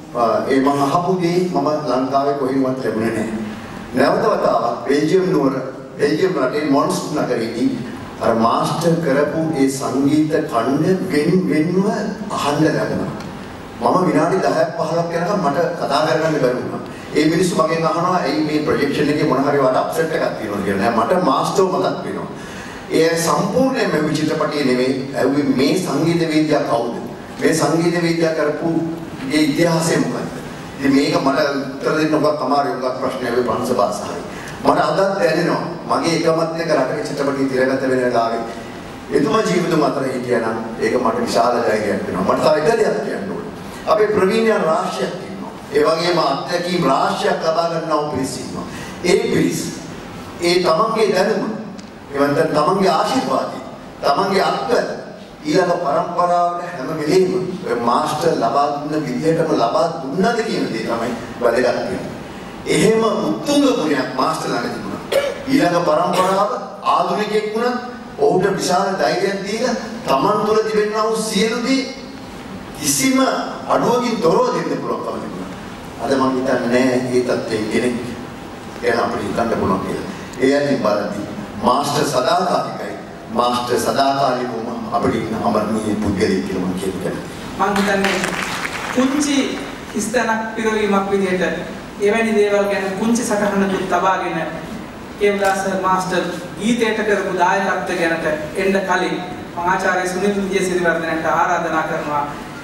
ඒ මම අහපු දේ මම ලංකාවේ කොහෙවත් ලැබුණේ නැහැ. නැවත වතාවක් බෙල්ජියම් නුවර බෙල්ජියම් රටේ මොන්ස් නගරයේදී අර මාස්ටර් කරපු ඒ සංගීත ඛණ්ඩ වෙන්ව අහන්න ලැබුණා. මම විනාඩි 10ක් 15ක් යනකම් මට කතා කරගන්න බැරි වුණා. ඒ මිනිස්සු මගෙන් අහනවා ඇයි මේ ප්‍රොජෙක්ෂන් එකේ මොන හරි වට අප්සෙට් එකක් තියෙනවද කියලා. මට මාස්ටර් මතක් වෙනවා. ඒ සම්පූර්ණයෙන්ම මේ චිත්‍රපටියේ නෙමෙයි මේ සංගීත වේදිකා කවුද? මේ සංගීත වේදිකා කරපු ඒ ඉතිහාසය මොකක්ද? ඉතින් මේක මට උත්තර දෙන්න මොකක් අමාරුයි මොකක් ප්‍රශ්නයක් වෙයි ප්‍රංශ භාෂාවයි. මට අදත් දැනෙනවා මගේ එකමත් එක රටක චිත්‍රපටිය තිරගත වෙන වෙලාවේ එතුමා ජීවිතම අතර හිටියා නම් ඒක මට විශාල ජයග්‍රහණයක් වෙනවා. මට තව එක දෙයක් කියන්න ඕනේ. අපේ ප්‍රවීණයන් රාශියක් ඉන්නවා. ඒ වගේම අත්දැකීම් රාශියක් ලබා ගන්නව පිරිස ඉන්නවා. ඒ පිරිස ඒ තමන්ගේ දැනුම එවන්ත තමන්ගේ ආශිර්වාදය තමන්ගේ අත්වල ඊළඟ පරම්පරාවට හැම වෙලෙම මාස්ටර් ලබා දුන්න විදිහටම ලබා දුන්නද කියන දේ තමයි වැදගත් වෙන්නේ. එහෙම උතුම් ගුණයක් මාස්ටර් ළඟ තිබුණා. ඊළඟ පරම්පරාව ආධුනිකයෙක් වුණත් ඔහුට විශාල ධෛර්යයක් දීලා තමන් තුළ තිබෙනා වූ සියලු දේ කිසිම අඩුවකින් තොරව දෙන්න පුළුවන්කම තිබුණා. අද මම හිතන්නේ ඒ තත්ත්වයෙන් කෙනෙක් ගැන අපිට හිතන්න පුළුවන් කියලා. ඒ අතින් බලද්දී මාස්ටර් සදාකාලිකයි. මාස්ටර් සදාකාලිකවම අපිට ඉන්න අමරණීය පුද්ගලයෙක් කියලා මම කියනවා. මම හිතන්නේ කුංචි හිස්තනක් පිරවීමක් විදිහට එවැනි දේවල් ගැන කුංචි සටහනකුත් තබාගෙන කේමදාස මාස්ටර් ගීතයට කරපු දායකත්වය ගැනට එන්න කලින් මම ආචාර්ය සුනිල් විජේසිරිවර්ධනට ආරාධනා කරනවා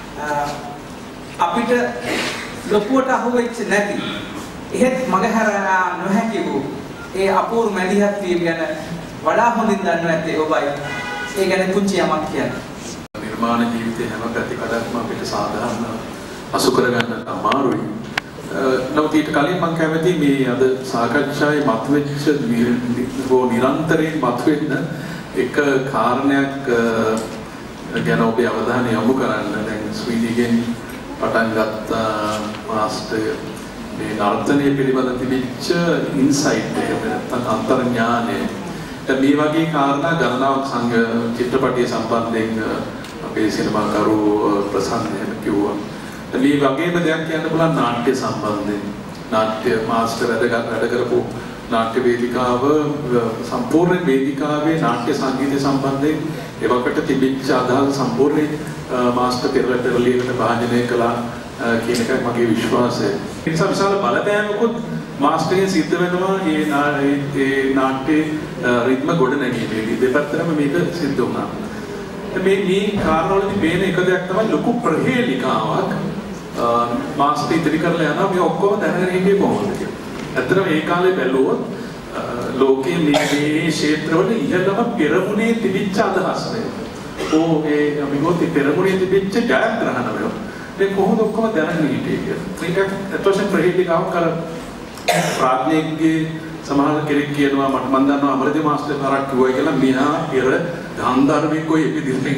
අපිට ලොකුවට අහුවෙච්ච නැති එහෙත් මගහැර නොහැකි වූ ඒ අපූර්ව මැදිහත් වීම ගැන වඩා හොඳින් දන්නවා ඇත්තේ ඔබයි. ඒ ගැන කුංචි යමක් කියන්න. නිර්මාණ ජීවිතේ හැම පැතිකඩක්ම අපිට සාධාරණ අසු කරගන්න අමාරුයි. නමුත් ඊට කලින් මම කැමති මේ අද සාකච්ඡාවේ මතුවෙච්ච නිරන්තරයෙන් මතුවෙන එක කාරණයක් ගැන ඔබේ අවධානය යොමු කරන්න. දැන් ස්වීඩිගෙන් පටන් ගත්ත මාස්ටර් මේ නර්තනය පිළිබඳ තිබිච්ච ඉන්සයිට් එක නැත්නම් අන්තර්ඥානය. මේ වගේ කාරණා ගණනාවක් චිත්‍රපටයේ සම්බන්ධයෙන් අපේ සිනමාකරු ප්‍රසන්න එහෙම කිව්වා. මේ වගේම දෙයක් කියන්න පුළුවන් නාට්‍ය සම්බන්ධයෙන්. නාට්‍ය මාස්ටර් වැඩ කරපු නාට්‍ය වේදිකාව සම්පූර්ණ වේදිකාවේ නාට්‍ය සංගීතය සම්බන්ධයෙන් ඒවකට තිබිච්ච අදහස් සම්පූර්ණ මාස්ටර් පෙරලියකට භාජනය කළා කියන එකයි මගේ විශ්වාසය. ඒ නිසා විශාල බලපෑමකුත් මාස්ටර්ගෙන් සිද්ධ වෙනවා මේ නාට්‍ය රිද්ම ගොඩ නැගීමේදී. දෙපැත්තටම මේක සිද්ධ වුණා. මේ කාරණවලදී මේන එක දෙයක් තමයි ලොකු ප්‍රහේලිකාවක් මාස්ටර් ඉදිරි කරලා යනවා මේ ඔක්කොම දැනගෙන හිටියේ කොහොමද කියලා. ඇත්තටම ඒ කාලේ බැලුවොත් ලෝකයේ මේ ක්ෂේත්‍රවල ඉහළම පෙරමුණේ තිබිච්ච අදහස් නේ. ඒ අමිගොත් පෙරමුණේ තිබිච්ච ජයග්‍රහණ වල මේ කොහොමද ඔක්කොම දැනගෙන හිටියේ කියලා. මේක ඇත්තටම ප්‍රහේලිකාවක් කර ප්‍රාඥයෙක්ගේ සමහර කෙනෙක් කියනවා මට මන් දන්නවා අමරදේ මාස්ටර් කරක් කිව්වයි කියලා මෙහා පෙර ගාන්ධාරවෙක් කොයි එපිදිරෙන්නේ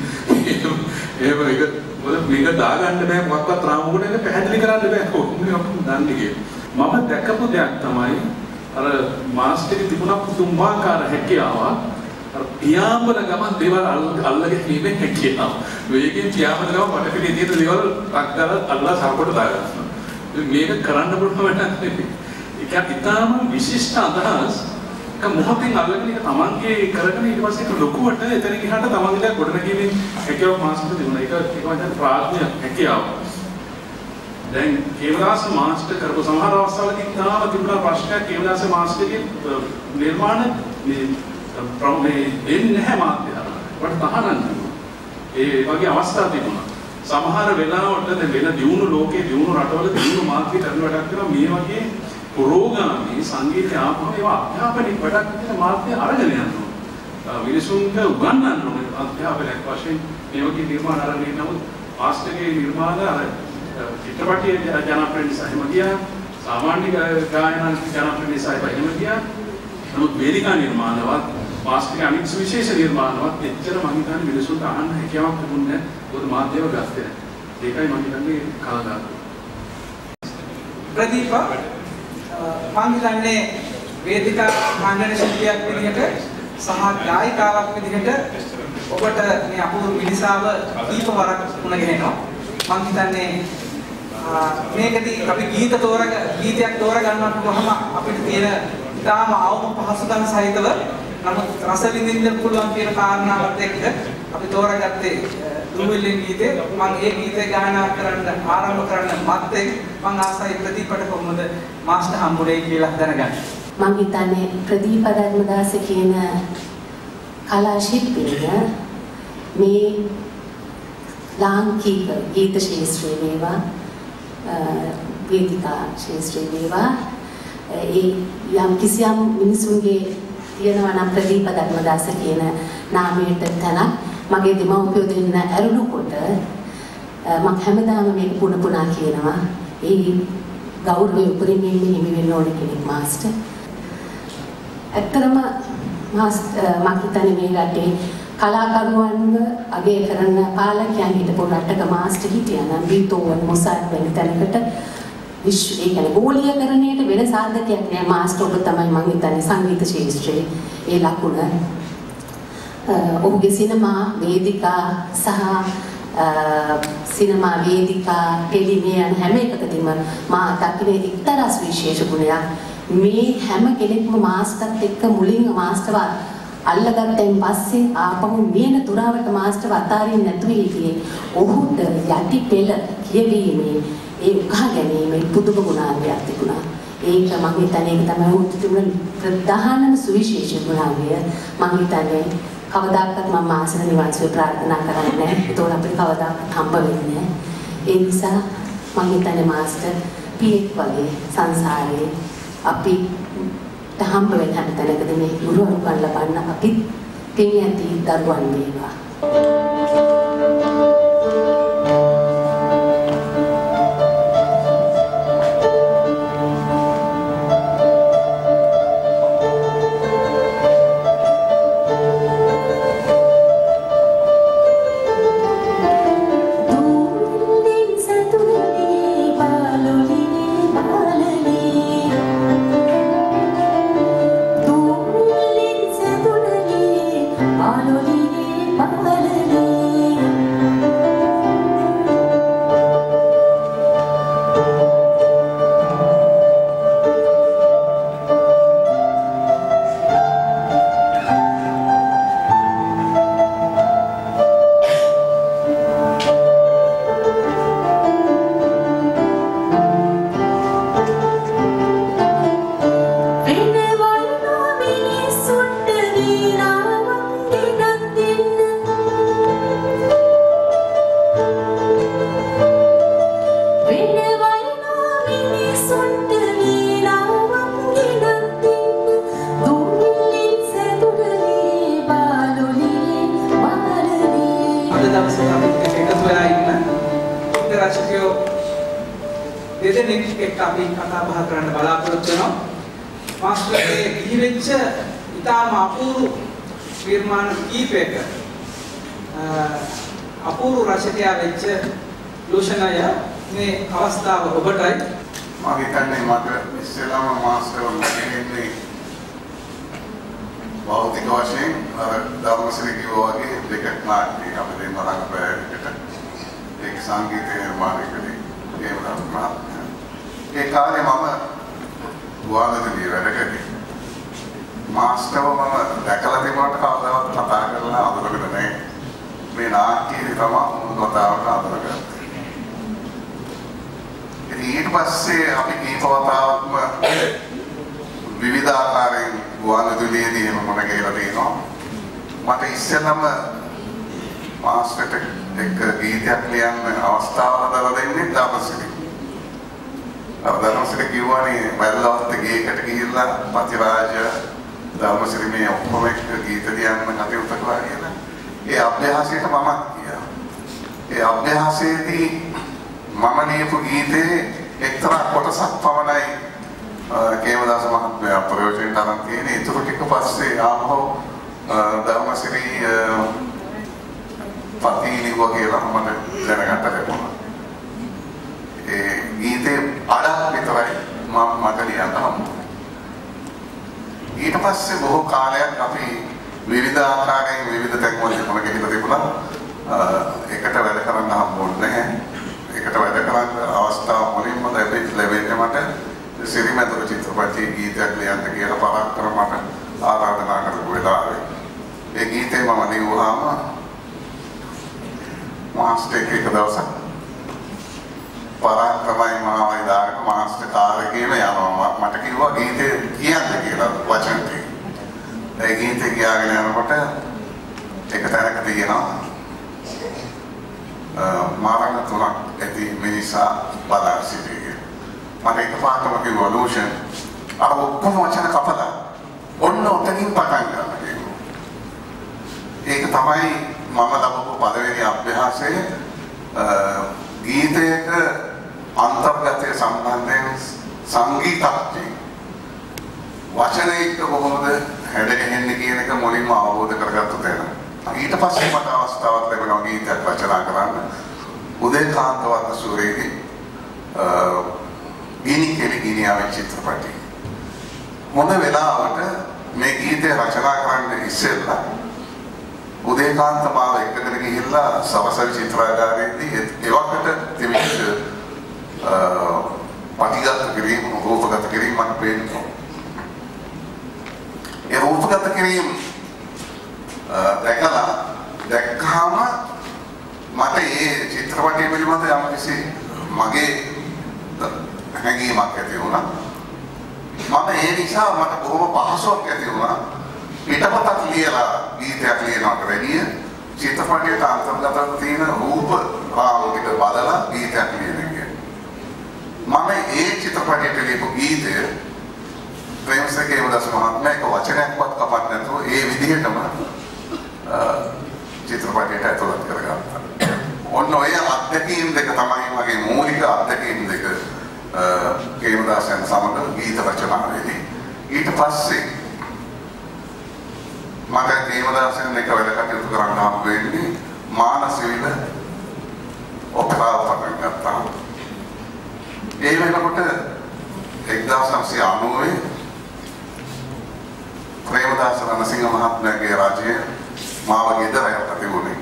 එහෙම එක මොකද මේක දාගන්න බෑ මොකක්වත් රාමුගුණයක පැහැදිලි කරන්න බෑ කොහොමද අපි දන්නේ කියලා මම දැකපු දෙයක් තමයි අර මාස්ටර්ගේ තිබුණ පුදුමාකාර හැකියාවක් අර පියාඹන ගමන් දේවල් අල්ලගෙන ඉන්නේ හැකියාව වේගෙන් පියාඹන ගමන් මට පිළි තියෙන දේවල් අක්කර අල්ලා සාපට දාගන්නවා මේක කරන්න පුළුවන් වැඩක් නෙවෙයි ඒක ඉතාම විශිෂ්ට අදහස් මොහොතින් අල්ලගෙන ඒක තමන්ගේ කරගෙන ඊට පස්සේ ඒක ලොකුවට එතන ගිහාට තමන්ගේ ගොඩනගීමේ හැකියාව මාස්ටර් තිබුණා. ඒක වගේ ප්‍රාඥා හැකියාව. දැන් කේවදාස මාස්ටර් කරපු සමහර අවස්ථාවලදී ඉතාම තිබුණා ප්‍රශ්නයක් කේවදාස මාස්ටර්ගේ නිර්මාණ මේ දෙන්නේ නැහැ මාත්‍යා. වට තහනම් ඒ වගේ අවස්ථා තිබුණා. සමහර වෙලාවට දැන් වෙන දියුණු ලෝකේ දියුණු රටවල දියුණු මාත්‍ය කරන වැඩක් කරනවා මේ වගේ පුරෝගාමී සංගීතය ආපහු ඒවා අධ්‍යාපනික වැඩක් කියන මාර්ගය අරගෙන යනවා. මිනිසුන්ට උගන්වන්න ඕනේ අධ්‍යාපනයක් වශයෙන් මේ වගේ නිර්මාණ අරගෙන නමුත් මාස්ටර්ගේ නිර්මාණ අර චිත්‍රපටයේ ජනප්‍රිය නිසා එහෙම ගියා. සාමාන්‍ය ගායනා ජනප්‍රිය නිසා එහෙම ගියා. නමුත් වේදිකා නිර්මාණවත් මාස්ටර්ගේ අනිත් විශේෂ නිර්මාණවත් එච්චර මම හිතන්නේ මිනිසුන්ට අහන්න හැකියාවක් තිබුණේ නැහැ. මොකද මාධ්‍යව ගත්තේ නැහැ. ඒකයි මම හිතන්නේ කලදාක. ප්‍රදීප මම හිතන්නේ වේදිකා මණ්ඩල ශිල්පියෙක් විදිහට සහ ගායිකාවක් විදිහට ඔබට මේ අපූර්ව මිනිසාව දීප වරක් මුණ ගැහෙනවා. මම හිතන්නේ මේකදී අපි ගීතයක් තෝරගන්නත් කොහොම අපිට තියෙන ඉතාම අවම පහසුකම් සහිතව නමුත් රස විඳින්න පුළුවන් කියන කාරණාවත් එක්ක අපි තෝරගත්තේ දුමිල්ලේ ගීතේ මම ඒ ගීතය ගායනා කරන්න ආරම්භ කරන්න මත්තේ මම ආසයි ප්‍රදීපට කොහොමද මාස්ටර් හම්බුනේ කියලා දැනගන්න. මම හිතන්නේ ප්‍රදීප ධර්මදාස කියන කලා ශිල්පියා මේ ලාංකික ගීත ශාස්ත්‍රයේ වේවා වේදිකා ශාස්ත්‍රයේ වේවා ඒ යම් කිසියම් මිනිසුන්ගේ තියෙනවා නම් ප්‍රදීප ධර්මදාස කියන නාමයට තනක් මගේ දෙමව්පියෝ දෙන්න ඇරුණුකොට මම හැමදාම මේක පුන කියනවා ඒ ගෞරවය උපරිමයෙන් හිමි වෙන්න ඕන කෙනෙක් මාස්ටර්. ඇත්තටම මාස්ටර් මම හිතන්නේ මේ රටේ කලාකරුවන්ව අගය කරන පාලකයන් හිටපු රටක මාස්ටර් හිටියා නම් බීතෝවන් මොසාට් වැනි තැනකට ඒ කියන්නේ ගෝලීකරණයට වෙන සාධකයක් නෑ මාස්ටර් ඔබ තමයි මම හිතන්නේ සංගීත ශාස්ත්‍රයේ ඒ ලකුණ ඔහුගේ සිනමා වේදිකා සහ සිනමා වේදිකා ටෙලිවිෂන් හැම එකකදීම මා දකින්නේ එක්තරා විශේෂ ගුණයක් මේ හැම කෙනෙක්ම මාස්ටර්ත් එක්ක මුලින්ම මාස්ටර්ව අල්ලගත්තෙන් පස්සේ ආපහු මේන තුරාවට මාස්ටර්ව අතාරින්න නැතුව හිටියේ. ඔහුට යටි පෙළ කියවීමේ ඒ උකහා ගැනීමේ පුදුම ගුණාංගයක් තිබුණා. ඒක මම හිතන්නේ ඒක තමයි ඔහුට තිබුණ ප්‍රධානම සුවිශේෂ ගුණාංගය. මම හිතන්නේ කවදාකවත් මම ආසන නිවන් සුව ප්‍රාර්ථනා කරන්නේ නැහැ. ඒතකොට අපිට කවදාකවත් හම්බ වෙන්නේ නැහැ. ඒ නිසා මම හිතන්නේ මාස්ටර් පීඑක් වගේ සංසාරේ අපි හම්බ වෙන හැම තැනකදී මේ ගුරු අනුකම්ප ලබන්න අපි පින් ඇති දරුවන් වේවා. පටිගත කිරීම රූපගත කිරීම මට පේනවා. රූපගත කිරීම දැක්කහම මට ඒ චිත්‍රපටය පිළිබඳ යම්කිසි මගේ හැඟීමක් ඇති වුණා. මම ඒ නිසා මට බොහොම පහසුවක් ඇති වුණා පිටපතක් ලියලා ගීතයක් ලියනවට වැඩිය චිත්‍රපටයට අන්තර්ගතව තියෙන රූප රාමු ටික බලලා ගීතයක් ලියන එක. මම ඒ චිත්‍රපටයට ලියපු ගීතය ප්‍රේමසිරි කේමදාස මහත්මයා එක වචනයක්වත් කපන්න නැතුව ඒ විදිහටම චිත්‍රපටයට ඇතුළත් කරගත්තා. ඔන්න ඔය අත්දැකීම් දෙක තමයි මගේ මූලික අත්දැකීම් දෙක කේමදාසයන් සමග ගීත රචනාවේදී. ඊට පස්සේ මට කේමදාසයන් එක වැඩ කටයුතු කරන්න හම්බ වෙන්නේ මානසවිල ඔපෙරාව පටන් ගත්තා. ඒ වෙනකොට 1990 ප්‍රේමදාස රණසිංහ මහත්මයාගේ රාජ්‍යය මාව ගෙදර යට තිබුණේ.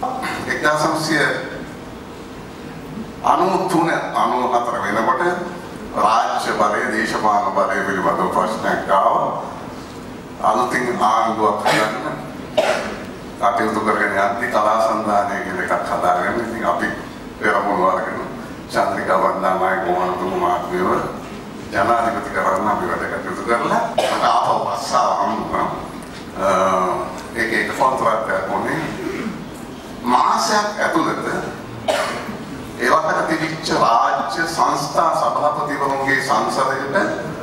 1993 වෙනකොට රාජ්‍ය බලය දේශපාලන බලය පිළිබඳව ප්‍රශ්නයක් ආවා. අලුතින් ආණ්ඩුවක් හදන්න කටයුතු කරගෙන යද්දී කලා සංධානය කියලා එකක් හදාගෙන ඉතින් අපි පෙරමුණු අරගෙන චන්ද්‍රිකා වන්දනායක මොහොනතුමා මහත්මියව ජනාධිපති කරන්න අපි වැඩ කටයුතු කරලා මට ආපහු අස්සාව හම්බුණා. ඒක කොන්ත්‍රාත්යක් වුණේ මාසයක් ඇතුළත ඒ වකට තිබිච්ච රාජ්‍ය සංස්ථා සභාපතිවරුන්ගේ සංසදයට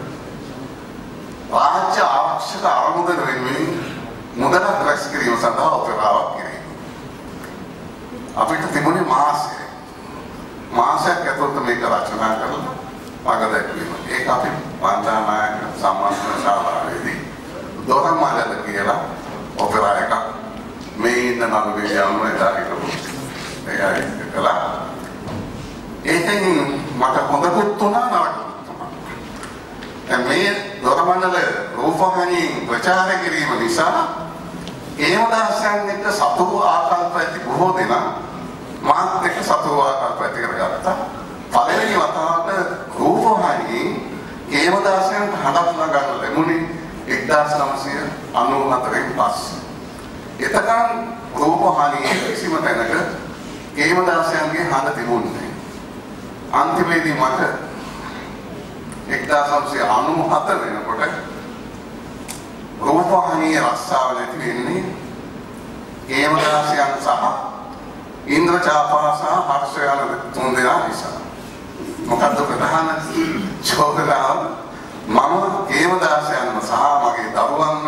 රාජ්‍ය ආරක්ෂක අරමුදල වෙනුවෙන් මුදලක් රැස් කිරීම සඳහා ඔපෙරාවක් කිරීම. අපිට තිබුණේ මාසයක් ඇතුළත මේක රචනා කරලා මඟ දැක්වීම. ඒක අපි බණ්ඩාරනායක සම්මාන ශාලාවේදී දොරමඩල කියලා ඔපෙරා එකක් මේ ඉන්න නළුවේ යන්න එදා හිටපු ඒයි කළා. ඒකෙන් මට හොඳකුත් වුණා නරකුත් වුණා. මේ දොරමඩල රූපවාහිනියෙන් ප්‍රචාර කිරීම නිසා කේමදාසයන් එක්ක සතුරු ආකල්ප ඇති බොහෝ දෙනා මාත් එක්ක සතුරු ආකල්ප ඇති කරගත්තා. පළවෙනි වතාවට රූපවාහිනියෙන් කේමදාසයන් හඬක් නගන්න ලැබුණේ 1994 පස්සේ. එතකන් රූපවාහිනියේ කිසිම තැනක කේමදාසයන්ගේ හඬ තිබුණේ නැහැ. අන්තිමේදී මට 1997 වෙනකොට රූපවාහිනියේ රස්සාව නැති වෙන්නේ කේමදාසයන් සහ ඉන්ද්‍රචාපා සහ හර්ෂ යන තුන්දෙනා නිසා. මොකද්ද ප්‍රධාන චෝදනාව? මම කේමදාසයන්ව සහ මගේ දරුවන්ව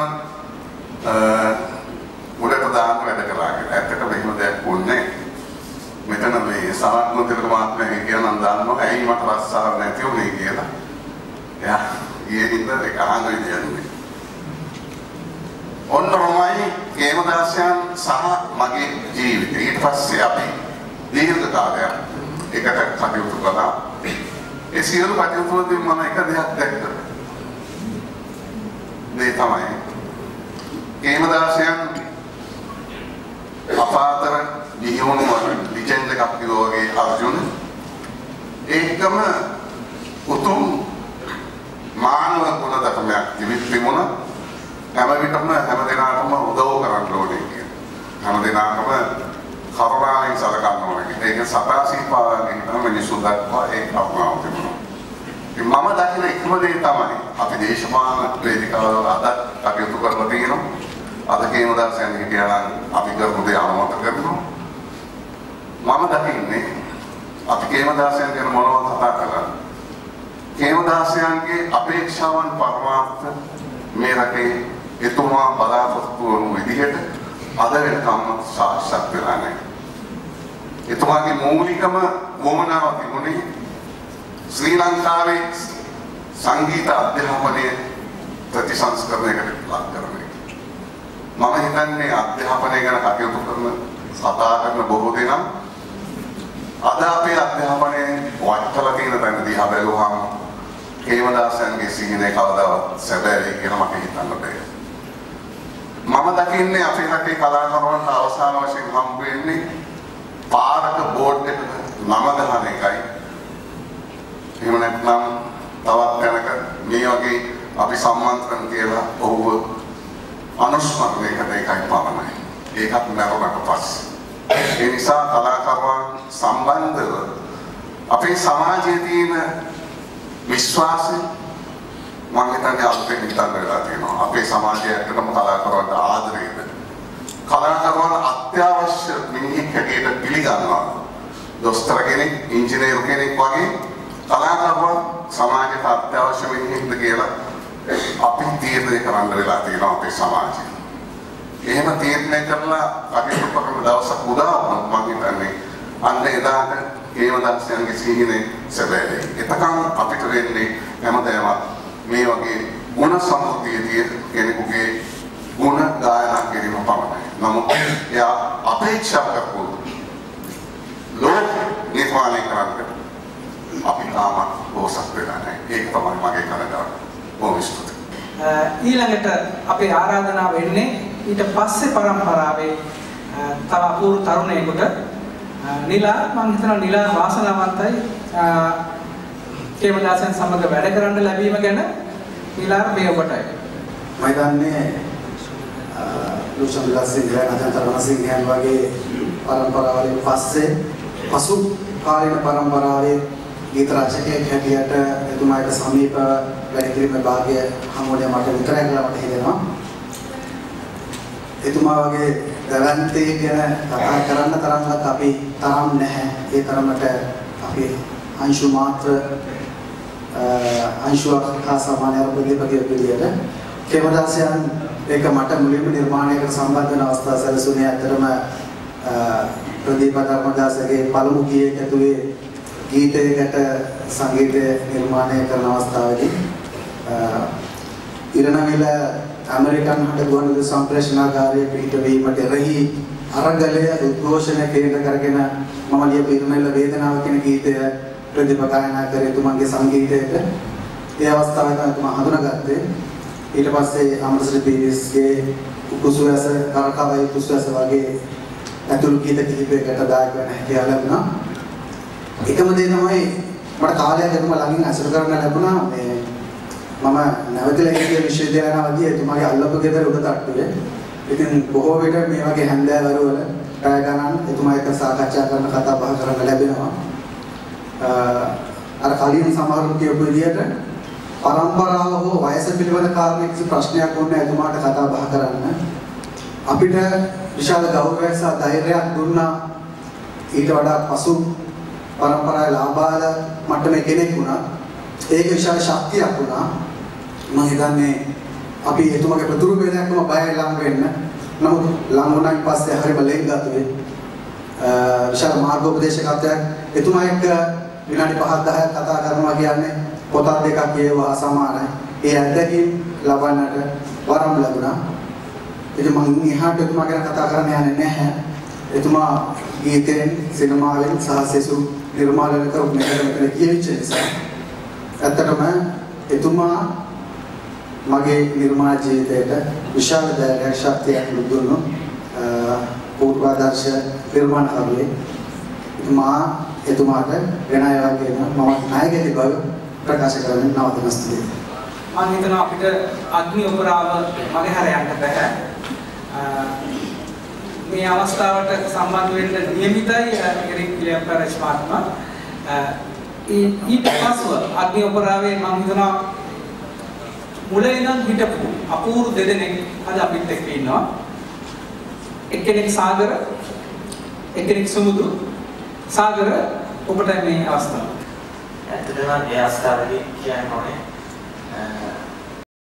උඩට දාන්න වැඩ කළා කියලා. ඇත්තටම එහෙම දෙයක් වුණේ මෙතන මේ සාරත්න තිලක මහත්මයා කියනනම් දන්නවා ඇයි මට රස්සාව නැති වුනේ කියලා. එයා ඊයෙදින්ද ඒක අහන්න ඉන්නේ. ඔන්නෝමයි කේමදාසයන් සහ මගේ ජීවිතය. ඊට පස්සේ අපි දීර්ඝ කාලයක් එකට කටයුතු කළා. ඒ සියලු කටයුතු වලදී මම එක දෙයක් දැක්කා. මේ තමයි කේමදාසයන් අපාතර දියුණු ලිජෙන්ඩ් එකක් වගේ අර්ජුන ඒකම උතුම් මානව ගුණ ධර්මයක් තිබුණා. හැම විටම හැම දිනකටම උදව් කරන්න ඕනේ කියන. හැම දිනකටම කරුණාවෙන් සලකන්න ඕනේ. ඒක සතාසීපාවකින් තමයි මිනිස්සු දක්වා ඒ කරුණාව තිබුණා. මම දකින එකම දේ තමයි අපි දේශපාලන වේදිකාවල අද කටයුතු කරලා තියෙනවා. අද කේමදාසයන් කියනවා අපි කරපු දේ අනුමත කරනවා. මම දකින්නේ අපි කේමදාසයන් ගැන මොනවද කතා කරන්නේ? කේමදාසයන්ගේ අපේක්ෂාවන් පරමාර්ථ මේ රටේ එතුමා බලාපොරොත්තු වුණු විදිහට අද වෙනකම් සාක්ෂාත් වෙලා නැහැ. එතුමාගේ මූලිකම වමනාව තිබුණේ ශ්‍රී ලංකාවේ සංගීත අධ්‍යාපනය ප්‍රතිසංස්කරණයකට ලක් කරන එක. මම හිතන්නේ අධ්‍යාපනය ගැන කටයුතු කරන කතා කරන බොහෝ දෙනා අද අපේ අධ්‍යාපනයේ වටලා තියෙන තැන දිහා බැලුවාම කේමදාසයන්ගේ සිහිනේ කවදාවත් සැබෑයි කියලා මට හිතන්න බැහැ. මම දකින්නේ අපේ රටේ කලාකරුවන්ට අවසාන වශයෙන් හම්බ වෙන්නේ පාරක බෝඩ් එකක නම ගහන එකයි. එහෙම නැත්නම් තවත් තැනක මේ වගේ අපි සම්මන්ත්‍රණ කියලා ඔහුව අනුස්මරණයකට ඒකයි පමණයි. ඒකත් මරුණට පස්සේ. ඒ නිසා කලාකරුවන් සම්බන්ධව අපේ සමාජයේ තියෙන විශ්වාසය මම හිතන්නේ අලුතෙන් හිතන්න වෙලා තියෙනවා. අපේ සමාජයේ ඇත්තටම කලාකරුවන්ට ආදරේද කලාකරුවන් අත්‍යවශ්‍ය මිනිහෙක් හැටියට පිළිගන්නවා. දොස්තර කෙනෙක්, ඉංජිනේරු කෙනෙක් වගේ කලාකරුවන් සමාජයට අත්‍යවශ්‍ය මිනිහෙක්ද කියලා අපි තීරණය කරන්න වෙලා තියෙනවා අපේ සමාජයේ. එහෙම තීරණය කරලා කටයුතු කරන දවසක් උදා වුණොත් මම හිතන්නේ අන්න එදාට හේමදාසයන්ගේ සිහිනේ සැබෑයි. එතකන් අපිට වෙන්නේ හැමදේම මේ වගේ ගුණ සම්පූර්ණයේ කෙනෙකුගේ ගුණ ගායනා කිරීම පමණයි. නමුත් එයා අපේක්ෂා කරපු ලෝක නිර්මාණය කරන්න අපි තාම ඕසක් වෙලා නැහැ. ඒක තමයි මගේ කනගාටුව. බොහොම ස්තුතියි. ඊළඟට අපේ ආරාධනාව වෙන්නේ ඊට පස්සේ පරම්පරාවේ තව අපූර්ව තරුණයෙකුට නිලා මම හිතනවා නිලා වාසනාවන්තයි කේමදාසයන් සමග වැඩ කරන්න ලැබීම ගැන නිලා මේ ඔබටයි මම දන්නේ ලුෂන්ලා සිංහයන් අතර සිංහයන් වගේ පරම්පරාවලින් පස්සේ පසු කාලීන පරම්පරාවේ ගීත රචකයෙක් හැටියට එතුමාට සමීප වැඩ කිරීමේ භාග්‍ය හමුවනේ මට විතරයි කියලා මට හිතෙනවා. එතුමා වගේ දවන්තේ ගැන කතා කරන්න තරම්වත් අපි තරම් නැහැ. ඒ තරමට අපි අංශු මාත්‍ර අංශුවක් හා සමාන ප්‍රදීපකයේ පිළියෙල කේමදාසයන් ඒක මට මුලින්ම නිර්මාණයකට සම්බන්ධ වෙන අවස්ථාව සැලසුනේ අතරම ප්‍රදීප ධර්මදාසගේ පළමු ගීතය ඇතුලේ ගීතයකට සංගීතය නිර්මාණය කරන අවස්ථාවේදී ඉරණවිල ඇමරිකන් හඬ ගුවන්විදුලි සම්ප්‍රේෂණාගාරයේ පිහිටවීමට එරෙහි අරගලය උද්ඝෝෂණය කෙරෙන කරගෙන මම ලියපු ඉරණවිල වේදනාව කියන ගීතය ප්‍රදීප ගායනා කරේ තුමන්ගේ සංගීතයට. ඒ අවස්ථාවේ තමයි තුමා හඳුනාගත්තේ. ඊට පස්සේ අමරසිරි පීරිස්ගේ කුසුවැස කරකවයි කුසුවැස වගේ ඇතුළු ගීත කිහිපයකට දායක වෙන හැකියාව ලැබුණා. එකම දේ තමයි මට කාලයක් එතුම ළඟින් අසුර කරන්න ලැබුණා. මේ මම නැවතිලා හිටිය විශ්වවිද්‍යාලයේදී එතුමාගේ අල්ලපු ගෙදර උඩ තට්ටුවේ. ඉතින් බොහෝ විට මේ වගේ හැන්දෑවරුවල පැය ගණන් එතුමා එක්ක සාකච්ඡා කරන කතා බහ කරන්න ලැබෙනවා. අර කලින් සමහරුන් කියපු විදිහට පරම්පරාව හෝ වයස පිළිබඳ කාරණේ කිසි ප්‍රශ්නයක් වුණේ එතුමාට කතා බහ කරන්න. අපිට විශාල ගෞරවයක් සහ ධෛර්යයක් දුන්නා. ඊට වඩා පසු පරම්පරාවේ ලාභාල මට්ටමේ කෙනෙක් වුණා. ඒක විශාල ශක්තියක් වුණා. මම හිතන්නේ අපි එතුමාගේ ප්‍රතිරූප වේදනක්ම බයයි ලං වෙන්න. නමුත් ලං වුණාන් පස්සේ හරිම ලෙන්ගතුවේ විශාල මාර්ගෝපදේශකත්වයක් එතුමා එක්ක විනාඩි 5-10ක් කතා කරනවා කියන්නේ පොතක් දෙකක් කියවුවා සමානයි. ඒ අත්දැකීම් ලබන්නට වරම් ලැබුණා. ඉතින් මම එහාට එතුමා ගැන කතා කරන්න යන්නේ නැහැ. එතුමා ගීතෙන් සිනමාවෙන් සහ සෙසු නිර්මාණය කරපු මෙතන කියවිච්ච නිසා ඇත්තටම එතුමා මගේ නිර්මාණ ජීවිතයට විශාල ධෛර්යයක් ශක්තියක් දුන්නු පූර්වාදර්ශ නිර්මාණකරුවෙක්. එතුමාට වෙන අය වගේම මම නායකයෙක් බව ප්‍රකාශ කරන්න නවතන ස්තුතියි. මම හිතනවා අපිට අග්නි ඔපරාව මගහැර යන්න බෑ. මේ අවස්ථාවට සම්බන්ධ වෙන්න නියමිතයි එරික් ලියම්පරස් මහත්මයා. ඊට පස්ව අග්නි ඔපරාවේ මම හිතනවා මුල ඉඳන් හිටපු අපූර්ව දෙදෙනෙක් අද අපිත් එක්ක ඉන්නවා. එක්කෙනෙක් සාගර, එක්කෙනෙක් සුමුදු. සාගර ඔබට මේ අවස්ථාව. ඇත්තටම මේ අවස්ථාවේදී කියන්න ඕනේ